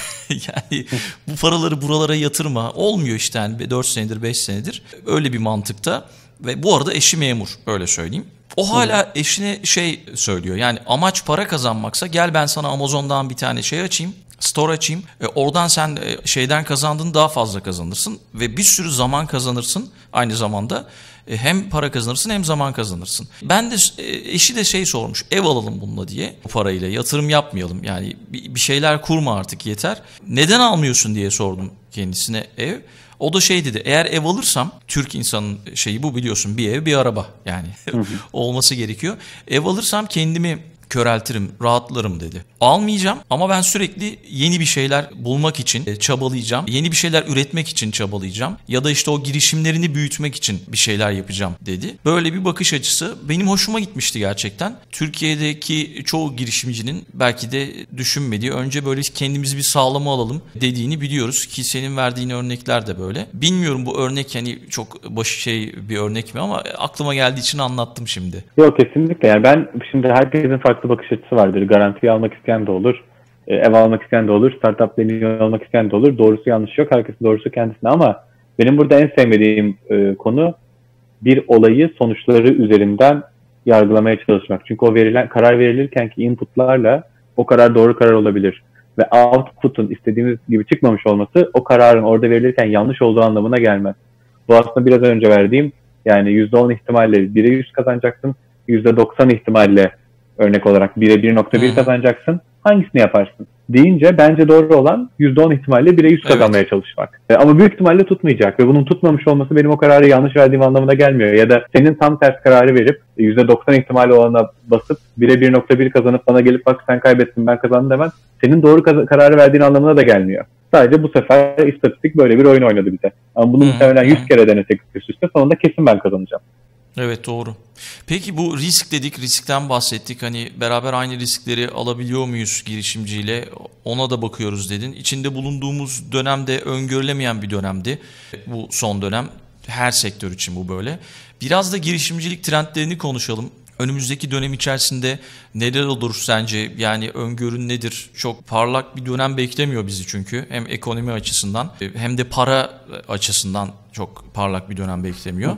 Yani bu paraları buralara yatırma. Olmuyor işte yani 4 senedir 5 senedir. Öyle bir mantıkta. Ve bu arada eşi memur öyle söyleyeyim. O hala eşine şey söylüyor yani amaç para kazanmaksa gel ben sana Amazon'dan bir tane şey açayım. Store açayım. Oradan sen şeyden kazandığın daha fazla kazanırsın. Ve bir sürü zaman kazanırsın aynı zamanda. Hem para kazanırsın hem zaman kazanırsın. Ben de eşi de şey sormuş. Ev alalım bununla diye. Bu parayla yatırım yapmayalım. Yani bir şeyler kurma artık yeter. Neden almıyorsun diye sordum kendisine ev. O da şey dedi. Eğer ev alırsam Türk insanın şeyi bu biliyorsun. Bir ev bir araba yani olması gerekiyor. Ev alırsam kendimi köreltirim, rahatlarım dedi. Almayacağım ama ben sürekli yeni bir şeyler bulmak için çabalayacağım. Yeni bir şeyler üretmek için çabalayacağım. Ya da işte o girişimlerini büyütmek için bir şeyler yapacağım dedi. Böyle bir bakış açısı benim hoşuma gitmişti gerçekten. Türkiye'deki çoğu girişimcinin belki de düşünmediği, önce böyle kendimizi bir sağlama alalım dediğini biliyoruz ki senin verdiğin örnekler de böyle. Bilmiyorum bu örnek hani çok bir örnek mi ama aklıma geldiği için anlattım şimdi. Yok kesinlikle yani ben şimdi herkesin farklı bakış açısı vardır. Garantiyi almak isteyen de olur. Ev almak isteyen de olur. Startup deneyimi almak isteyen de olur. Doğrusu yanlışı yok. Herkesin doğrusu kendisine ama benim burada en sevmediğim konu bir olayı sonuçları üzerinden yargılamaya çalışmak. Çünkü o karar verilirken ki inputlarla o karar doğru karar olabilir. Ve output'un istediğimiz gibi çıkmamış olması o kararın orada verilirken yanlış olduğu anlamına gelmez. Bu aslında biraz önce verdiğim yani %10 ihtimalle 1'e 100 kazanacaksın. %90 ihtimalle örnek olarak 1'e 1.1 kazanacaksın. Hangisini yaparsın? Deyince bence doğru olan %10 ihtimalle 1'e 100 kazanmaya çalışmak. Ama büyük ihtimalle tutmayacak ve bunun tutmamış olması benim o kararı yanlış verdiğim anlamına gelmiyor. Ya da senin tam ters kararı verip %90 ihtimali olana basıp 1'e 1.1 kazanıp bana gelip bak sen kaybettin ben kazandım demem. Senin doğru kararı verdiğin anlamına da gelmiyor. Sadece bu sefer istatistik böyle bir oyun oynadı bize. Ama bunu muhtemelen 100 kere denesek üst üste sonunda kesin ben kazanacağım. Evet doğru. Peki bu risk dedik, riskten bahsettik. Hani beraber aynı riskleri alabiliyor muyuz girişimciyle? Ona da bakıyoruz dedin. İçinde bulunduğumuz dönemde öngörülemeyen bir dönemdi. Bu son dönem her sektör için bu böyle. Biraz da girişimcilik trendlerini konuşalım. Önümüzdeki dönem içerisinde neler olur sence? Yani öngörün nedir? Çok parlak bir dönem beklemiyor bizi çünkü. Hem ekonomi açısından hem de para açısından çok parlak bir dönem beklemiyor.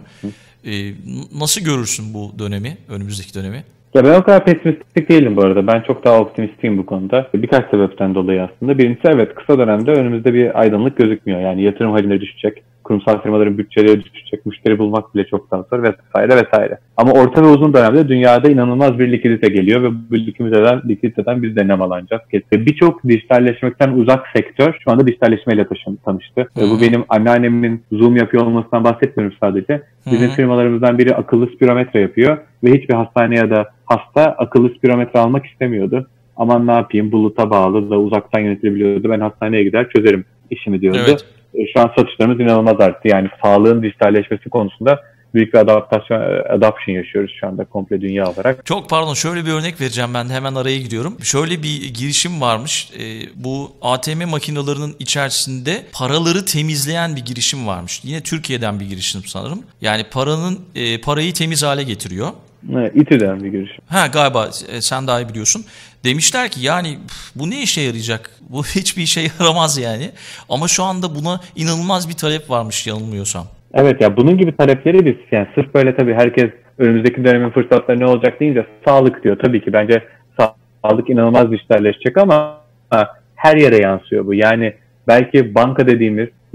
Nasıl görürsün bu dönemi, önümüzdeki dönemi? Ya ben o kadar pesimistik değilim bu arada. Ben çok daha optimistiyim bu konuda. Birkaç sebepten dolayı aslında. Birincisi evet kısa dönemde önümüzde bir aydınlık gözükmüyor. Yani yatırım hacimleri düşecek, kurumsal firmaların bütçeleri düşecek, müşteri bulmak bile çok daha zor vesaire vesaire. Ama orta ve uzun dönemde dünyada inanılmaz bir likidite geliyor ve bu likiditeden biz de nemalanacağız. Birçok dijitalleşmekten uzak sektör şu anda dijitalleşmeyle tanıştı. Bu benim anneannemin Zoom yapıyor olmasından bahsetmiyorum sadece. Bizim firmalarımızdan biri akıllı spirometre yapıyor ve hiçbir hastane ya da hasta akıllı spirometre almak istemiyordu. Aman ne yapayım buluta bağlı da uzaktan yönetilebiliyordu. Ben hastaneye gider çözerim işimi diyordu. Evet. Şu an satışlarımız inanılmaz arttı. Yani sağlığın dijitalleşmesi konusunda büyük bir adoption yaşıyoruz şu anda komple dünya olarak. Çok pardon şöyle bir örnek vereceğim ben de hemen araya giriyorum. Şöyle bir girişim varmış. Bu ATM makinelerinin içerisinde paraları temizleyen bir girişim varmış. Yine Türkiye'den bir girişim sanırım. Yani parayı temiz hale getiriyor. Evet, İTÜ'den bir girişim. Galiba sen daha iyi biliyorsun. Demişler ki yani bu ne işe yarayacak? Bu hiçbir işe yaramaz yani. Ama şu anda buna inanılmaz bir talep varmış yanılmıyorsam. Evet ya bunun gibi talepleri biz yani sırf böyle tabii herkes önümüzdeki dönemin fırsatları ne olacak deyince sağlık diyor. Tabii ki bence sağlık inanılmaz dijitalleşecek ama her yere yansıyor bu. Yani belki banka dediğimiz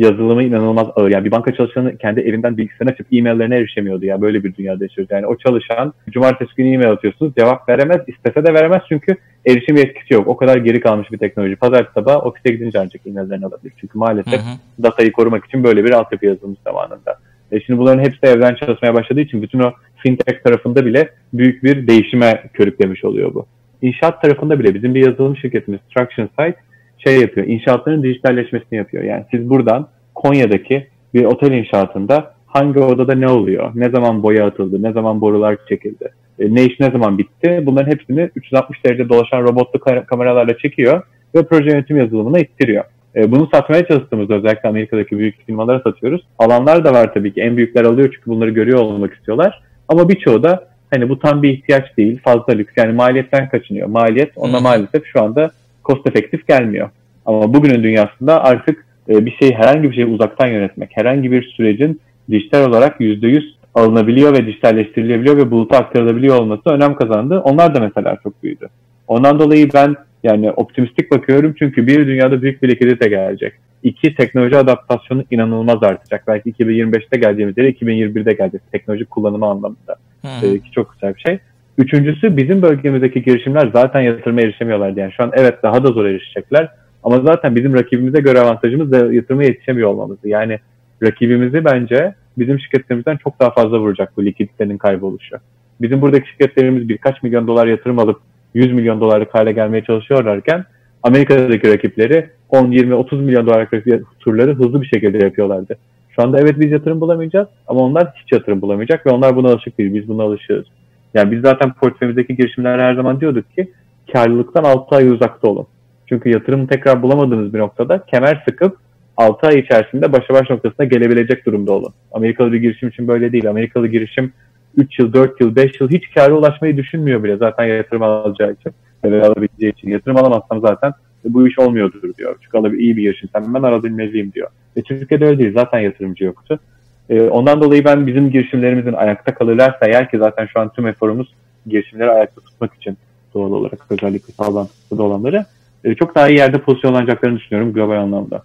yazılımı inanılmaz ağır. Yani bir banka çalışanı kendi evinden bilgisayarını açıp e-maillerine erişemiyordu. Yani böyle bir dünyada yaşıyoruz. Yani o çalışan cumartesi günü e-mail atıyorsunuz, cevap veremez, istese de veremez çünkü erişim yetkisi yok. O kadar geri kalmış bir teknoloji. Pazar sabahı ofise gidince ancak e-maillerini alabilir. Çünkü maalesef datayı korumak için böyle bir altyapı yazılmış zamanında. Şimdi bunların hepsi evden çalışmaya başladığı için bütün o fintech tarafında bile büyük bir değişime körüklemiş oluyor bu. İnşaat tarafında bile bizim bir yazılım şirketimiz Traction Site yapıyor. İnşaatların dijitalleşmesini yapıyor. Yani siz buradan Konya'daki bir otel inşaatında hangi odada ne oluyor? Ne zaman boya atıldı? Ne zaman borular çekildi? Ne iş ne zaman bitti? Bunların hepsini 360 derece dolaşan robotlu kameralarla çekiyor ve proje yönetim yazılımına ittiriyor. Bunu satmaya çalıştığımızda özellikle Amerika'daki büyük firmalara satıyoruz. Alanlar da var tabii ki. En büyükler alıyor çünkü bunları görüyor olmak istiyorlar. Ama birçoğu da hani bu tam bir ihtiyaç değil, fazla lüks. Yani maliyetten kaçınıyor. Maliyet ona maalesef şu anda cost efektif gelmiyor. Ama bugünün dünyasında artık bir şeyi, herhangi bir şeyi uzaktan yönetmek, herhangi bir sürecin dijital olarak %100 alınabiliyor ve dijitalleştirilebiliyor ve buluta aktarılabiliyor olması önem kazandı. Onlar da mesela çok büyüdü. Ondan dolayı ben yani optimistik bakıyorum çünkü bir dünyada büyük bir likidite gelecek. 2, teknoloji adaptasyonu inanılmaz artacak. Belki 2025'te geldiğimiz yere 2021'de gelecek teknoloji kullanımı anlamında. Ki çok güzel bir şey. Üçüncüsü bizim bölgemizdeki girişimler zaten yatırıma erişemiyorlardı. Yani şu an evet daha da zor erişecekler. Ama zaten bizim rakibimize göre avantajımız da yatırıma yetişemiyor olmamızdı. Yani rakibimizi bence bizim şirketlerimizden çok daha fazla vuracak bu likiditenin kayboluşu. Bizim buradaki şirketlerimiz birkaç milyon dolar yatırım alıp 100 milyon dolarlık hale gelmeye çalışıyorlarken Amerika'daki rakipleri 10, 20, 30 milyon dolarlık turları hızlı bir şekilde yapıyorlardı. Şu anda evet biz yatırım bulamayacağız ama onlar hiç yatırım bulamayacak ve onlar buna alışık değil. Biz buna alışığız. Yani biz zaten portföyümüzdeki girişimlere her zaman diyorduk ki karlılıktan 6 ay uzakta olun. Çünkü yatırım tekrar bulamadığınız bir noktada kemer sıkıp 6 ay içerisinde başa baş noktasına gelebilecek durumda olun. Amerikalı bir girişim için böyle değil. Amerikalı girişim 3 yıl, 4 yıl, 5 yıl hiç kâra ulaşmayı düşünmüyor bile zaten yatırım alacağı için ve alabileceği için. Yatırım alamazsam zaten bu iş olmuyordur diyor. Çünkü iyi bir girişim ben alabilmeliyim diyor. Türkiye'de öyle değil. Zaten yatırımcı yoktu. Ondan dolayı ben bizim girişimlerimizin ayakta kalırlarsa eğer ki zaten şu an tüm eforumuz girişimleri ayakta tutmak için doğal olarak özellikle sağlantıda olanları çok daha iyi yerde pozisyonlanacaklarını düşünüyorum global anlamda.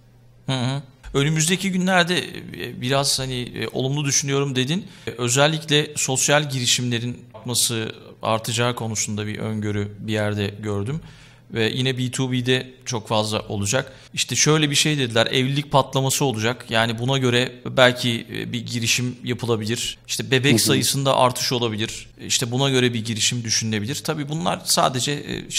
Önümüzdeki günlerde biraz olumlu düşünüyorum dedin. Özellikle sosyal girişimlerin artacağı konusunda bir öngörü bir yerde gördüm. Ve yine B2B'de çok fazla olacak. İşte şöyle bir şey dediler, evlilik patlaması olacak. Yani buna göre belki bir girişim yapılabilir. İşte bebek sayısında artış olabilir. İşte buna göre bir girişim düşünülebilir. Tabii bunlar sadece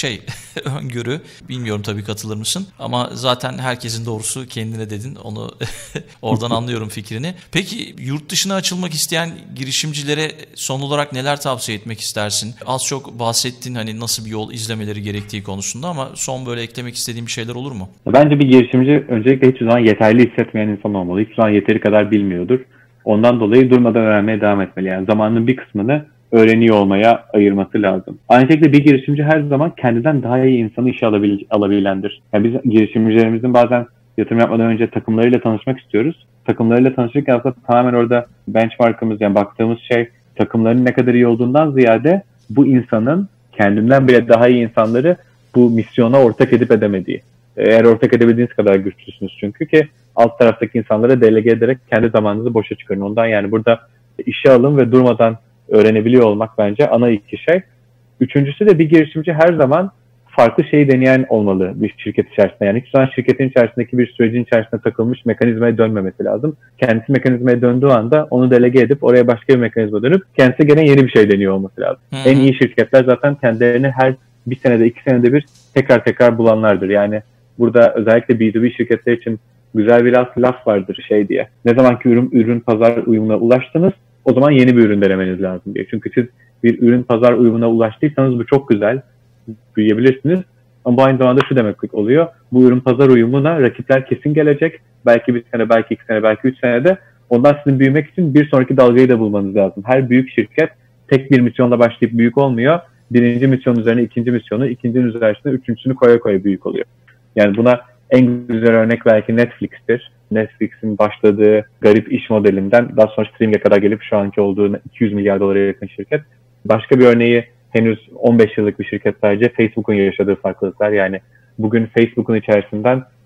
öngörü. Bilmiyorum tabii katılır mısın? Ama zaten herkesin doğrusu kendine dedin. Onu oradan anlıyorum fikrini. Peki yurt dışına açılmak isteyen girişimcilere son olarak neler tavsiye etmek istersin? Az çok bahsettin nasıl bir yol izlemeleri gerektiği konusunda ama son böyle eklemek istediğin bir şeyler olur mu? Bence bir girişimci öncelikle hiçbir zaman yeterli hissetmeyen insan olmalı. Hiçbir zaman yeteri kadar bilmiyordur. Ondan dolayı durmadan öğrenmeye devam etmeli. Yani zamanının bir kısmını öğreniyor olmaya ayırması lazım. Aynı şekilde bir girişimci her zaman kendinden daha iyi insanı işe alabilendir. Yani biz girişimcilerimizin bazen yatırım yapmadan önce takımlarıyla tanışmak istiyoruz. Takımlarıyla tanışırken aslında tamamen orada benchmarkımız yani baktığımız şey takımların ne kadar iyi olduğundan ziyade bu insanın kendinden bile daha iyi insanları bu misyona ortak edip edemediği. Eğer ortak edebildiğiniz kadar güçlüsünüz çünkü ki alt taraftaki insanlara delege ederek kendi zamanınızı boşa çıkarın. Ondan yani burada işe alın ve durmadan öğrenebiliyor olmak bence ana iki şey. Üçüncüsü de bir girişimci her zaman farklı şeyi deneyen olmalı bir şirket içerisinde. Yani hiç zaman şirketin içerisindeki bir sürecin içerisinde takılmış mekanizmaya dönmemesi lazım. Kendisi mekanizmaya döndüğü anda onu delege edip oraya başka bir mekanizma dönüp kendisi gene yeni bir şey deniyor olması lazım. En iyi şirketler zaten kendilerini her bir senede, 2 senede bir tekrar bulanlardır. Yani burada özellikle B2B şirketler için güzel bir laf vardır diye. Ne zamanki ürün pazar uyumuna ulaştınız, o zaman yeni bir ürün denemeniz lazım diye. Çünkü siz bir ürün pazar uyumuna ulaştıysanız bu çok güzel, büyüyebilirsiniz. Ama bu aynı zamanda şu demek oluyor. Bu ürün pazar uyumuna rakipler kesin gelecek. Belki bir sene, belki 2 sene, belki 3 senede. Ondan sizin büyümek için bir sonraki dalgayı da bulmanız lazım. Her büyük şirket tek bir misyonla başlayıp büyük olmuyor. Birinci misyon üzerine ikinci misyonu, ikincinin üzerine üçüncüsünü koya büyük oluyor. Yani buna en güzel örnek belki Netflix'tir. Netflix'in başladığı garip iş modelinden daha sonra streaming'e kadar gelip şu anki olduğu 200 milyar dolara yakın şirket. Başka bir örneği henüz 15 yıllık bir şirket sadece Facebook'un yaşadığı farklılıklar. Yani bugün Facebook'un içerisinden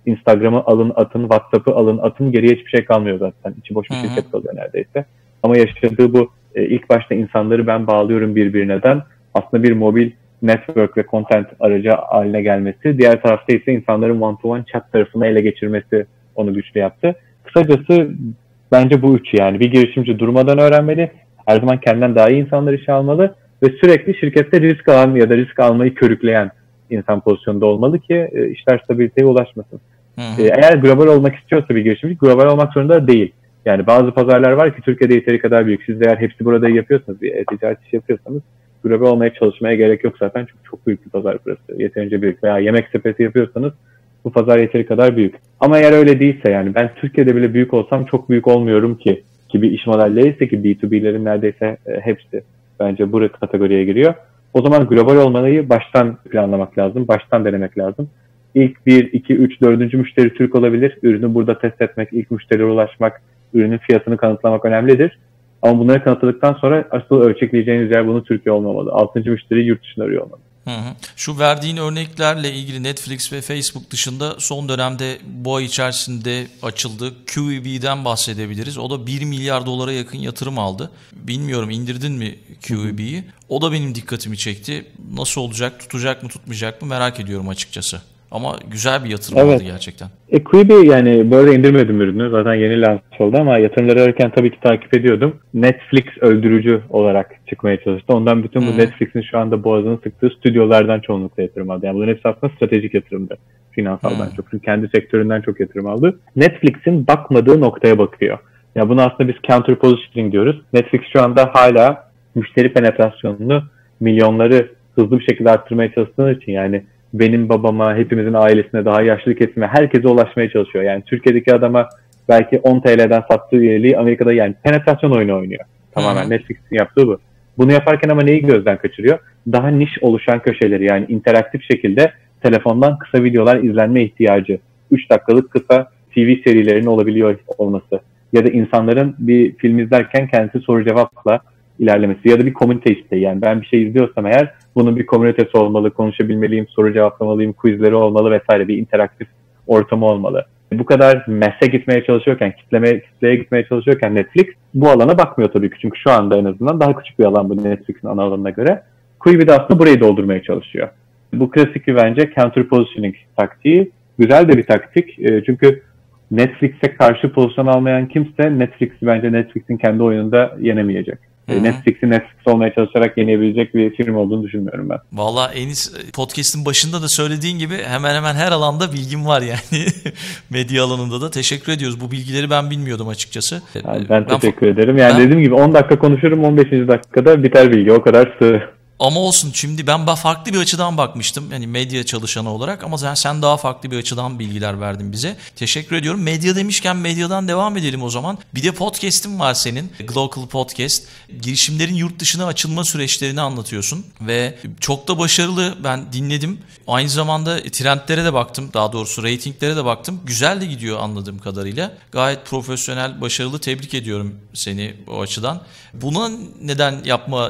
Instagram'ı alın atın, WhatsApp'ı alın atın, geriye hiçbir şey kalmıyor zaten. İçi boş bir şirket kalıyor neredeyse. Ama yaşadığı bu ilk başta insanları ben bağlıyorum birbirine, aslında bir mobil network ve content aracı haline gelmesi. Diğer tarafta ise insanların one-to-one chat tarafını ele geçirmesi onu güçlü yaptı. Kısacası bence bu üçü yani. Bir girişimci durmadan öğrenmeli, her zaman kendinden daha iyi insanlar işe almalı ve sürekli şirkette risk alan ya da risk almayı körükleyen insan pozisyonunda olmalı ki işler stabiliteye ulaşmasın. Eğer global olmak istiyorsa bir girişimci, global olmak zorunda değil. Yani bazı pazarlar var ki Türkiye'de yeteri kadar büyük. Siz eğer hepsi burada yapıyorsanız, bir ticaret işi yapıyorsanız global olmaya çalışmaya gerek yok zaten. Çünkü çok büyük bir pazar burası. Yeterince büyük. Veya yemek sepeti yapıyorsanız bu pazar yeteri kadar büyük. Ama eğer öyle değilse, yani ben Türkiye'de bile büyük olsam çok büyük olmuyorum ki bir iş modelleriyle ki B2B'lerin neredeyse hepsi bence bu kategoriye giriyor. O zaman global olmayı baştan planlamak lazım. Baştan denemek lazım. İlk 1, 2, 3, 4. müşteri Türk olabilir. Ürünü burada test etmek, ilk müşteriye ulaşmak, ürünün fiyatını kanıtlamak önemlidir. Ama bunları kanıtladıktan sonra asıl ölçekleyeceğiniz yer bunu Türkiye olmamalı. 6. müşteri yurt dışında arıyor olmalı. Şu verdiğin örneklerle ilgili Netflix ve Facebook dışında son dönemde bu ay içerisinde açıldı QEB'den bahsedebiliriz. O da 1 milyar dolara yakın yatırım aldı. Bilmiyorum, indirdin mi QEB'yi? O da benim dikkatimi çekti. Nasıl olacak, tutacak mı tutmayacak mı merak ediyorum açıkçası. Ama güzel bir yatırım aldı gerçekten. QEB, yani bu arada indirmedim ürünü. Zaten yeni launch oldu ama yatırımları ararken tabii ki takip ediyordum. Netflix öldürücü olarak çıkmaya çalıştı. Ondan bütün bu Netflix'in şu anda boğazını sıktığı stüdyolardan çoğunlukla yatırım aldı. Yani bunların hepsi aslında stratejik yatırımdı. Finansaldan çok. Çünkü kendi sektöründen çok yatırım aldı. Netflix'in bakmadığı noktaya bakıyor. Ya bunu aslında biz counter positioning diyoruz. Netflix şu anda hala müşteri penetrasyonunu, milyonları hızlı bir şekilde arttırmaya çalıştığı için, yani benim babama, hepimizin ailesine, daha yaşlı kesime, herkese ulaşmaya çalışıyor. Yani Türkiye'deki adama belki 10 TL'den sattığı üyeliği Amerika'da, yani penetrasyon oyunu oynuyor. Tamamen Netflix'in yaptığı bu. Bunu yaparken ama neyi gözden kaçırıyor? Daha niş oluşan köşeleri, yani interaktif şekilde telefondan kısa videolar izlenme ihtiyacı. 3 dakikalık kısa TV serilerinin olabiliyor olması. Ya da insanların bir film izlerken kendisi soru cevapla ilerlemesi ya da bir komünite isteği. Yani ben bir şey izliyorsam eğer bunun bir komünitesi olmalı, konuşabilmeliyim, soru cevaplamalıyım, quizleri olmalı vesaire, bir interaktif ortamı olmalı. Bu kadar mass'e gitmeye çalışıyorken, kitleye gitmeye çalışıyorken Netflix bu alana bakmıyor tabii ki. Çünkü şu anda en azından daha küçük bir alan bu Netflix'in ana alanına göre. Quibi de aslında burayı doldurmaya çalışıyor. Bu klasik bir bence counter positioning taktiği. Güzel de bir taktik. Çünkü Netflix'e karşı pozisyon almayan kimse Netflix'i bence Netflix'in kendi oyununda yenemeyecek. Netflix'i Netflix olmaya çalışarak yenebilecek bir firma olduğunu düşünmüyorum ben. Vallahi Enis, podcast'in başında da söylediğin gibi hemen hemen her alanda bilgim var yani. Medya alanında da. Teşekkür ediyoruz. Bu bilgileri ben bilmiyordum açıkçası. Yani ben teşekkür ederim. Yani dediğim gibi 10 dakika konuşurum, 15. dakikada biter bilgi. O kadar sığ. Ama olsun, şimdi ben farklı bir açıdan bakmıştım yani medya çalışanı olarak, ama sen daha farklı bir açıdan bilgiler verdin bize. Teşekkür ediyorum. Medya demişken medyadan devam edelim o zaman. Bir de podcast'in var senin, Glocal Podcast. Girişimlerin yurt dışına açılma süreçlerini anlatıyorsun ve çok da başarılı, ben dinledim. Aynı zamanda trendlere de baktım, daha doğrusu reytinglere de baktım. Güzel de gidiyor anladığım kadarıyla. Gayet profesyonel, başarılı, tebrik ediyorum seni o açıdan. Buna neden yapma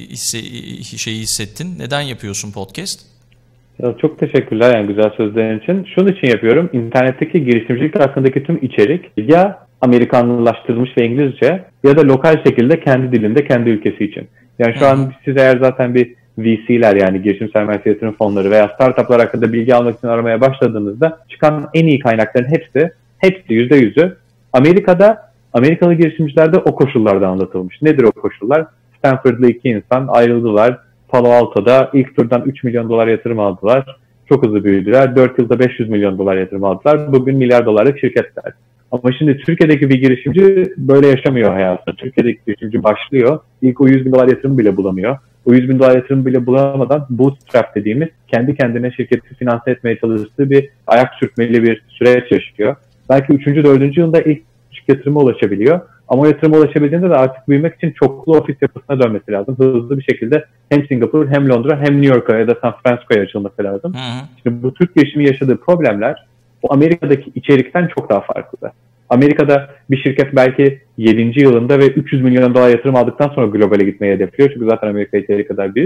şeyi hissettin? Neden yapıyorsun podcast? Ya çok teşekkürler yani güzel sözlerin için. Şunun için yapıyorum. İnternetteki girişimcilik hakkındaki tüm içerik ya Amerikanlılaştırılmış ve İngilizce ya da lokal şekilde kendi dilinde, kendi ülkesi için. Yani şu an siz eğer zaten bir VC'ler, yani girişim sermayesi yatırım fonları veya startuplar hakkında bilgi almak için aramaya başladığınızda çıkan en iyi kaynakların hepsi %100'ü Amerikalı girişimcilerde o koşullarda anlatılmış. Nedir o koşullar? Stanford'lı 2 insan ayrıldılar. Palo Alto'da ilk turdan 3 milyon dolar yatırım aldılar. Çok hızlı büyüdüler. 4 yılda 500 milyon dolar yatırım aldılar. Bugün milyar dolarlık şirketler. Ama şimdi Türkiye'deki bir girişimci böyle yaşamıyor hayatını. Türkiye'deki girişimci başlıyor. İlk o 100 bin dolar yatırım bile bulamıyor. O 100 bin dolar yatırım bile bulamadan bootstrap dediğimiz kendi kendine şirketi finanse etmeye çalıştığı bir ayak sürtmeli bir süreç yaşıyor. Belki 3. 4. yılında ilk yatırıma ulaşabiliyor. Ama o yatırıma ulaşabildiğinde de artık büyümek için çoklu ofis yapısına dönmesi lazım. Hızlı bir şekilde hem Singapur hem Londra hem New York'a ya da San Francisco'ya açılması lazım. Şimdi bu Türk girişimi yaşadığı problemler o Amerika'daki içerikten çok daha farklı. Amerika'da bir şirket belki 7. yılında ve 300 milyon dolar yatırım aldıktan sonra globale gitmeyi hedefliyor. Çünkü zaten Amerika yeteri kadar büyük.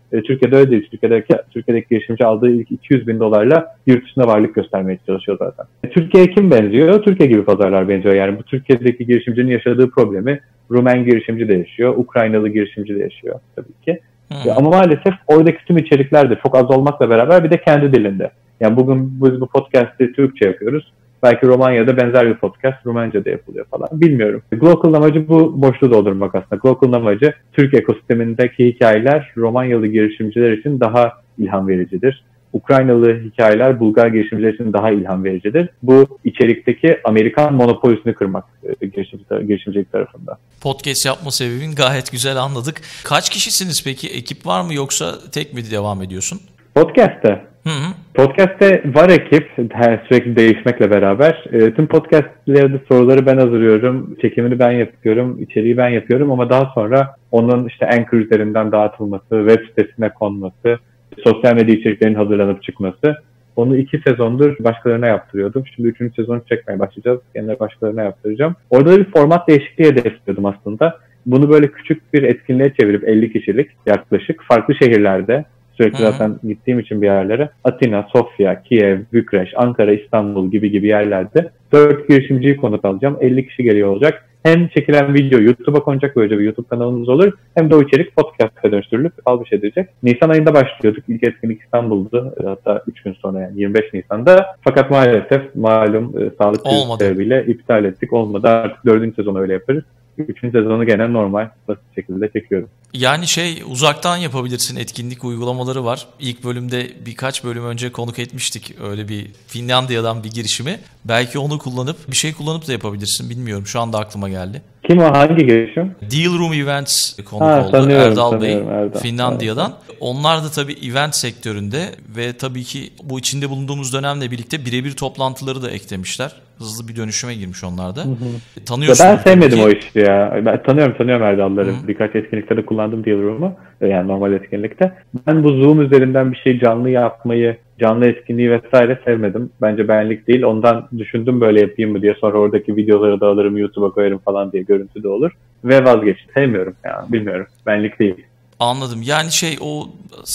Türkiye'de öyle değil. Türkiye'deki girişimci aldığı ilk 200 bin dolarla yurt dışında varlık göstermeye çalışıyor zaten. Türkiye'ye kim benziyor? Türkiye gibi pazarlar benziyor. Yani bu Türkiye'deki girişimcinin yaşadığı problemi Rumen girişimci de yaşıyor, Ukraynalı girişimci de yaşıyor tabii ki. Ama maalesef oradaki tüm içerikler de çok az olmakla beraber bir de kendi dilinde. Yani bugün biz bu podcast'i Türkçe yapıyoruz. Belki Romanya'da benzer bir podcast Rumence'de yapılıyor falan. Bilmiyorum. Glocal'ın amacı bu boşluğu doldurmak aslında. Glocal'ın amacı Türk ekosistemindeki hikayeler Romanyalı girişimciler için daha ilham vericidir. Ukraynalı hikayeler Bulgar girişimciler için daha ilham vericidir. Bu içerikteki Amerikan monopolisini kırmak girişimcilik tarafında. Podcast yapma sebebin gayet güzel anladık. Kaç kişisiniz peki? Ekip var mı yoksa tek mi devam ediyorsun? Podcast'te. Podcast'te var ekip sürekli değişmekle beraber. Tüm podcastlerde soruları ben hazırlıyorum. Çekimini ben yapıyorum. İçeriği ben yapıyorum ama daha sonra onun işte Anchor üzerinden dağıtılması, web sitesine konması, sosyal medya içeriklerinin hazırlanıp çıkması. Onu 2 sezondur başkalarına yaptırıyordum. Şimdi 3. sezonu çekmeye başlayacağız. Yine başkalarına yaptıracağım. Orada da bir format değişikliği hedefliyordum aslında. Bunu böyle küçük bir etkinliğe çevirip 50 kişilik yaklaşık farklı şehirlerde sürekli zaten gittiğim için bir yerlere Atina, Sofya, Kiev, Bükreş, Ankara, İstanbul gibi yerlerde 4 girişimciyi konuk alacağım. 50 kişi geliyor olacak. Hem çekilen video YouTube'a konacak, böylece bir YouTube kanalımız olur. Hem de o içerik podcast'a dönüştürülüp almış edilecek. Nisan ayında başlıyorduk. İlk etkinlik İstanbul'du. Hatta 3 gün sonra yani 25 Nisan'da. Fakat maalesef malum sağlık sebebiyle iptal ettik. Olmadı. Artık 4. sezonu öyle yaparız. 3. sezonu gene normal basit şekilde çekiyorum. Yani uzaktan yapabilirsin, etkinlik uygulamaları var. İlk bölümde birkaç bölüm önce konuk etmiştik öyle bir Finlandiya'dan bir girişimi. Belki onu kullanıp bir şey kullanıp da yapabilirsin, bilmiyorum, şu anda aklıma geldi. Kim o, hangi girişim? Deal Room Events konuk oldu, Erdal Bey Finlandiya'dan. Evet. Onlar da tabii event sektöründe ve tabii ki bu içinde bulunduğumuz dönemle birlikte birebir toplantıları da eklemişler. Hızlı bir dönüşüme girmiş onlar da. Tanıyorsun. Ben sevmedim o işi ya. Ben tanıyorum Erdal'ları. Birkaç etkinlikte kullandım Deal Room'u. Yani normal etkinlikte. Ben bu Zoom üzerinden bir şey canlı yapmayı, canlı etkinliği vesaire sevmedim. Bence benlik değil. Ondan düşündüm böyle yapayım mı diye. Sonra oradaki videoları da alırım, YouTube'a koyarım falan diye, görüntü de olur. Ve vazgeçtim. Sevmiyorum yani. Bilmiyorum. Benlik değil. Anladım. Yani o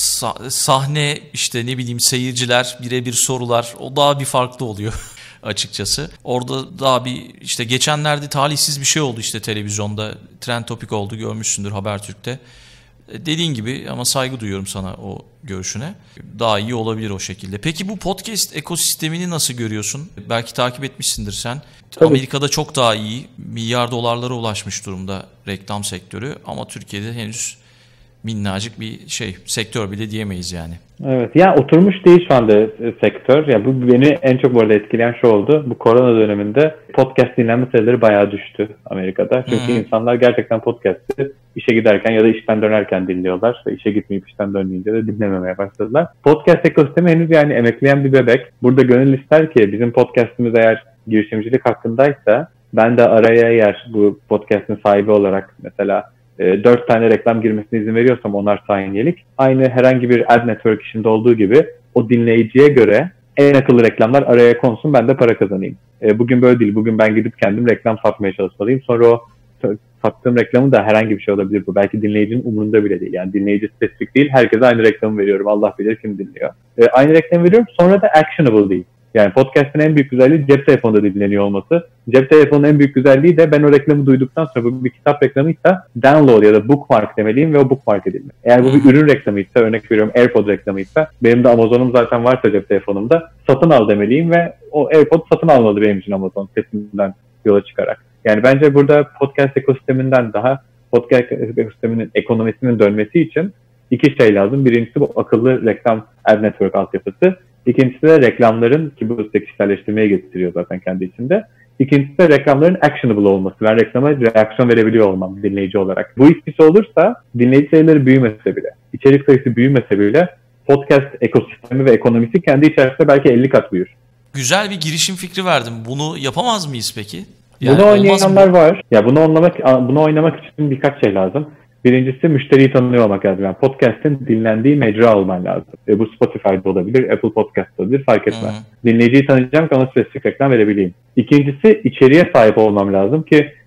sahne, işte ne bileyim, seyirciler, birebir sorular, o daha bir farklı oluyor açıkçası. Orada daha bir işte geçenlerde talihsiz bir şey oldu işte televizyonda. Trend topik oldu, görmüşsündür Habertürk'te. Dediğin gibi, ama saygı duyuyorum sana o görüşüne. Daha iyi olabilir o şekilde. Peki bu podcast ekosistemini nasıl görüyorsun? Belki takip etmişsindir sen. Tabii. Amerika'da çok daha iyi. Milyar dolarlara ulaşmış durumda reklam sektörü. Ama Türkiye'de henüz minnacık bir sektör bile diyemeyiz yani. Evet, yani oturmuş değil şu anda sektör. Ya bu beni en çok bu arada etkileyen şu oldu. Bu korona döneminde podcast dinlenme sayıları bayağı düştü Amerika'da. Çünkü insanlar gerçekten podcast'i işe giderken ya da işten dönerken dinliyorlar. Ve işe gitmeyip işten dönmeyince de dinlememeye başladılar. Podcast ekosistemi henüz yani emekleyen bir bebek. Burada gönül ister ki bizim podcast'imiz eğer girişimcilik hakkındaysa, ben de araya eğer bu podcast'in sahibi olarak mesela 4 tane reklam girmesine izin veriyorsam 10'ar saniyelik, aynı herhangi bir ad network işinde olduğu gibi o dinleyiciye göre en akıllı reklamlar araya konsun, ben de para kazanayım. Bugün böyle değil. Bugün ben gidip kendim reklam satmaya çalışmalıyım. Sonra o sattığım reklamı da herhangi bir şey olabilir bu. Belki dinleyicinin umurunda bile değil. Yani dinleyici spesifik değil. Herkese aynı reklamı veriyorum. Allah bilir kim dinliyor. Aynı reklamı veriyorum. Sonra da actionable değil. Yani podcast'ın en büyük güzelliği cep telefonunda dinleniyor olması. Cep telefonunun en büyük güzelliği de ben o reklamı duyduktan sonra, bu bir kitap reklamıysa download ya da bookmark demeliyim ve o bookmark edilmeli. Eğer bu bir ürün reklamıysa, örnek veriyorum AirPod reklamıysa, benim de Amazon'um zaten varsa cep telefonumda, satın al demeliyim ve o AirPod satın almalı benim için Amazon sesinden yola çıkarak. Yani bence burada podcast ekosisteminden daha podcast ekosisteminin ekonomisinin dönmesi için 2 şey lazım. Birincisi bu akıllı reklam ad network altyapısı. İkincisi de reklamların, ki bu kişiselleştirmeye getiriyor zaten kendi içinde. İkincisi de reklamların actionable olması. Ben reklama reaksiyon verebiliyor olmam dinleyici olarak. Bu ikisi olursa dinleyici sayıları büyümese bile, içerik sayısı büyümese bile podcast ekosistemi ve ekonomisi kendi içerisinde belki 50 kat büyür. Güzel bir girişim fikri verdim. Bunu yapamaz mıyız peki? Yani bunu oynayanlar var. Ya bunu oynamak için birkaç şey lazım. Birincisi müşteriyi tanıyor olmak lazım. Yani podcast'in dinlendiği mecra olman lazım. Bu Spotify'da olabilir, Apple Podcast'ta olabilir, fark etmez. Dinleyiciyi tanıyacağım ki ona spesifik reklam verebileyim. İkincisi içeriğe sahip olmam lazım ki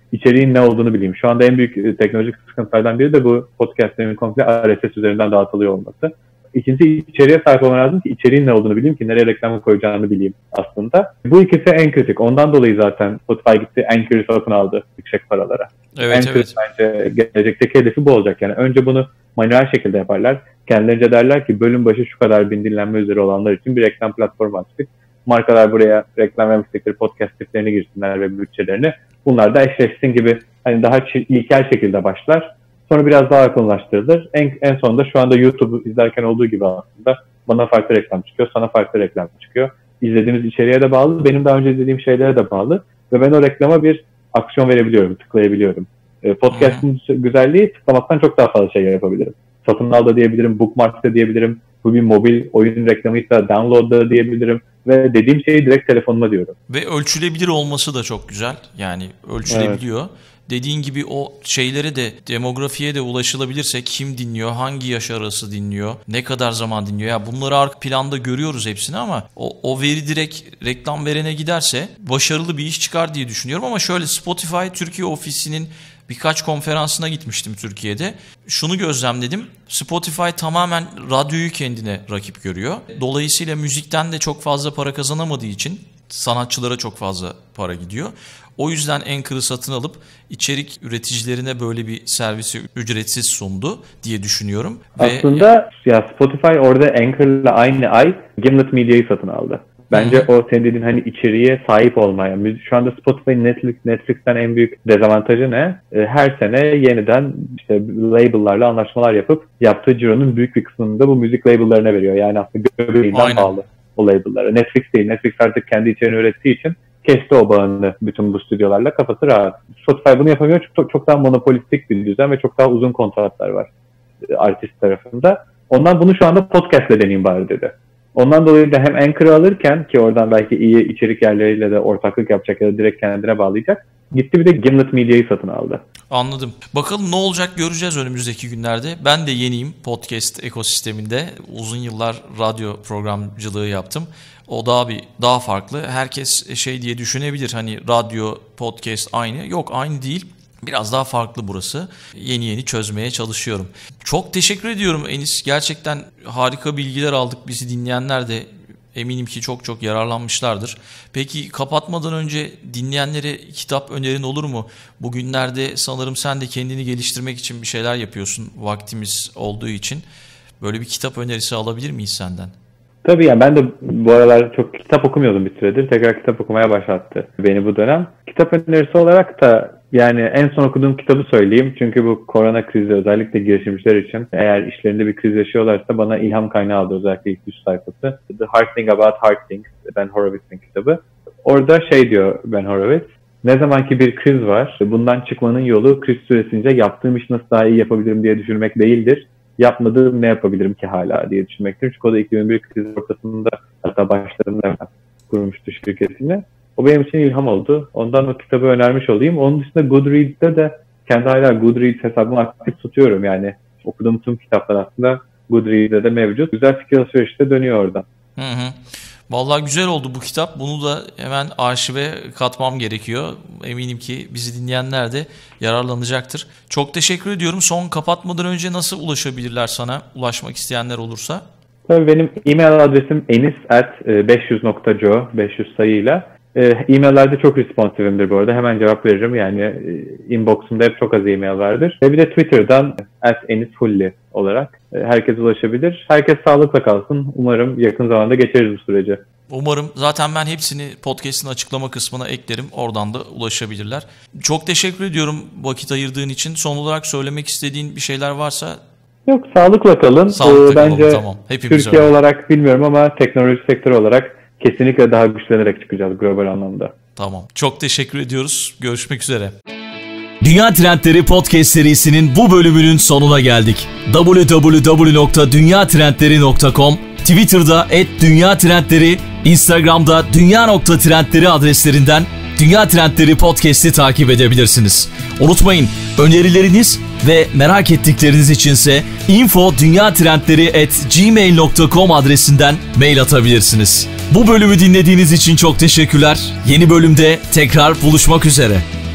içeriğin ne olduğunu bileyim. Şu anda en büyük teknolojik sıkıntılardan biri de bu podcastlerin komple RSS üzerinden dağıtılıyor olması. İkinci, içeriğe sahip olman lazım ki içeriğin ne olduğunu bileyim ki nereye reklam koyacağını bileyim aslında. Bu ikisi en kritik. Ondan dolayı zaten Spotify gitti Anchor'ı satın aldı yüksek paralara. Evet, Anchor bence gelecekteki hedefi bu olacak. Yani önce bunu manuel şekilde yaparlar. Kendilerince derler ki bölüm başı şu kadar bin dinlenme üzere olanlar için bir reklam platformu açtık. Markalar buraya reklam vermek istedikleri podcast tiplerini girsinler ve bütçelerini. Bunlar da eşleşsin gibi hani daha ilkel şekilde başlar. Sonra biraz daha akıllaştırılır. En sonunda şu anda YouTube'u izlerken olduğu gibi aslında bana farklı reklam çıkıyor, sana farklı reklam çıkıyor. İzlediğimiz içeriğe de bağlı, benim daha önce izlediğim şeylere de bağlı. Ve ben o reklama bir aksiyon verebiliyorum, tıklayabiliyorum. Podcast'ın güzelliği tıklamaktan çok daha fazla şey yapabilirim. Satın al da diyebilirim, bookmark da diyebilirim. Bu bir mobil oyun reklamıysa download da diyebilirim. Ve dediğim şeyi direkt telefonuma diyorum. Ve ölçülebilir olması da çok güzel. Yani ölçülebiliyor. Evet. Dediğin gibi o şeylere de, demografiye de ulaşılabilirse kim dinliyor, hangi yaş arası dinliyor, ne kadar zaman dinliyor. Ya bunları arka planda görüyoruz hepsini ama o veri direkt reklam verene giderse başarılı bir iş çıkar diye düşünüyorum. Ama şöyle, Spotify Türkiye ofisinin birkaç konferansına gitmiştim Türkiye'de. Şunu gözlemledim. Spotify tamamen radyoyu kendine rakip görüyor. Dolayısıyla müzikten de çok fazla para kazanamadığı için sanatçılara çok fazla para gidiyor. O yüzden Anchor'ı satın alıp içerik üreticilerine böyle bir servisi ücretsiz sundu diye düşünüyorum. Aslında ya Spotify orada Anchor'la aynı ay Gimlet Media'yı satın aldı. Bence o senin dediğin hani içeriğe sahip olmaya. Şu anda Spotify'ın Netflix'ten en büyük dezavantajı ne? Her sene yeniden işte label'larla anlaşmalar yapıp yaptığı cironun büyük bir kısmını da bu müzik label'larına veriyor. Yani aslında göbeğinden bağlı o label'lara. Netflix değil. Netflix artık kendi içeriğini ürettiği için kesti o bağını bütün bu stüdyolarla, kafası rahat. Spotify bunu yapamıyor çünkü çok daha monopolistik bir düzen ve çok daha uzun kontratlar var artist tarafında. Ondan bunu şu anda podcast'le deneyim bari dedi. Ondan dolayı da hem Anchor'ı alırken ki oradan belki iyi içerik yerleriyle de ortaklık yapacak ya da direkt kendine bağlayacak. Gitti bir de Gimlet Media'yı satın aldı. Anladım. Bakalım ne olacak göreceğiz önümüzdeki günlerde. Ben de yeniyim podcast ekosisteminde. Uzun yıllar radyo programcılığı yaptım. O daha farklı. Herkes şey diye düşünebilir. Hani radyo, podcast aynı. Yok, aynı değil. Biraz daha farklı burası. Yeni çözmeye çalışıyorum. Çok teşekkür ediyorum Enis. Gerçekten harika bilgiler aldık. Bizi dinleyenler de eminim ki çok yararlanmışlardır. Peki kapatmadan önce dinleyenlere kitap önerin olur mu? Bugünlerde sanırım sen de kendini geliştirmek için bir şeyler yapıyorsun, vaktimiz olduğu için. Böyle bir kitap önerisi alabilir miyiz senden? Tabii yani ben de bu aralar çok kitap okumuyordum bir süredir. Tekrar kitap okumaya başlattı beni bu dönem. Kitap önerisi olarak da yani en son okuduğum kitabı söyleyeyim. Çünkü bu korona krizi özellikle girişimciler için eğer işlerinde bir kriz yaşıyorlarsa bana ilham kaynağı aldı. Özellikle ilk 100 sayfası. The Hard Thing About Hard Things, Ben Horowitz'in kitabı. Orada şey diyor Ben Horowitz. Ne zamanki bir kriz var, bundan çıkmanın yolu kriz süresince yaptığım işi nasıl daha iyi yapabilirim diye düşünmek değildir. Yapmadığım ne yapabilirim ki hala diye düşünmektir. Çünkü o da 2021 kriz ortasında, hatta başlarında kurmuştu şirketini. O benim için ilham oldu. Ondan o kitabı önermiş olayım. Onun dışında Goodreads'te de kendi hala Goodreads hesabımı aktif tutuyorum. Yani okuduğum tüm kitaplar aslında Goodreads'te de mevcut. Güzel fikir alışverişi de dönüyor oradan. Vallahi güzel oldu bu kitap. Bunu da hemen arşive katmam gerekiyor. Eminim ki bizi dinleyenler de yararlanacaktır. Çok teşekkür ediyorum. Son kapatmadan önce nasıl ulaşabilirler sana? Ulaşmak isteyenler olursa. Tabii benim e-mail adresim enis@500.co 500 sayıyla. E-maillerde çok responsifimdir bu arada. Hemen cevap veririm. Yani inbox'umda hep çok az e-mail vardır. Ve bir de Twitter'dan @enishulli olarak herkes ulaşabilir. Herkes sağlıkla kalsın. Umarım yakın zamanda geçeriz bu süreci. Umarım. Zaten ben hepsini podcast'in açıklama kısmına eklerim. Oradan da ulaşabilirler. Çok teşekkür ediyorum vakit ayırdığın için. Son olarak söylemek istediğin bir şeyler varsa... Yok, sağlıkla kalın. Bence kalın, tamam. Türkiye olarak bilmiyorum ama teknoloji sektörü olarak kesinlikle daha güçlenerek çıkacağız global anlamda. Tamam. Çok teşekkür ediyoruz. Görüşmek üzere. Dünya Trendleri Podcast serisinin bu bölümünün sonuna geldik. www.dünyatrendleri.com, Twitter'da @dünyatrendleri, Instagram'da dünya.trendleri adreslerinden Dünya Trendleri Podcast'i takip edebilirsiniz. Unutmayın, önerileriniz ve merak ettikleriniz içinse info@dünyatrendleri@gmail.com adresinden mail atabilirsiniz. Bu bölümü dinlediğiniz için çok teşekkürler. Yeni bölümde tekrar buluşmak üzere.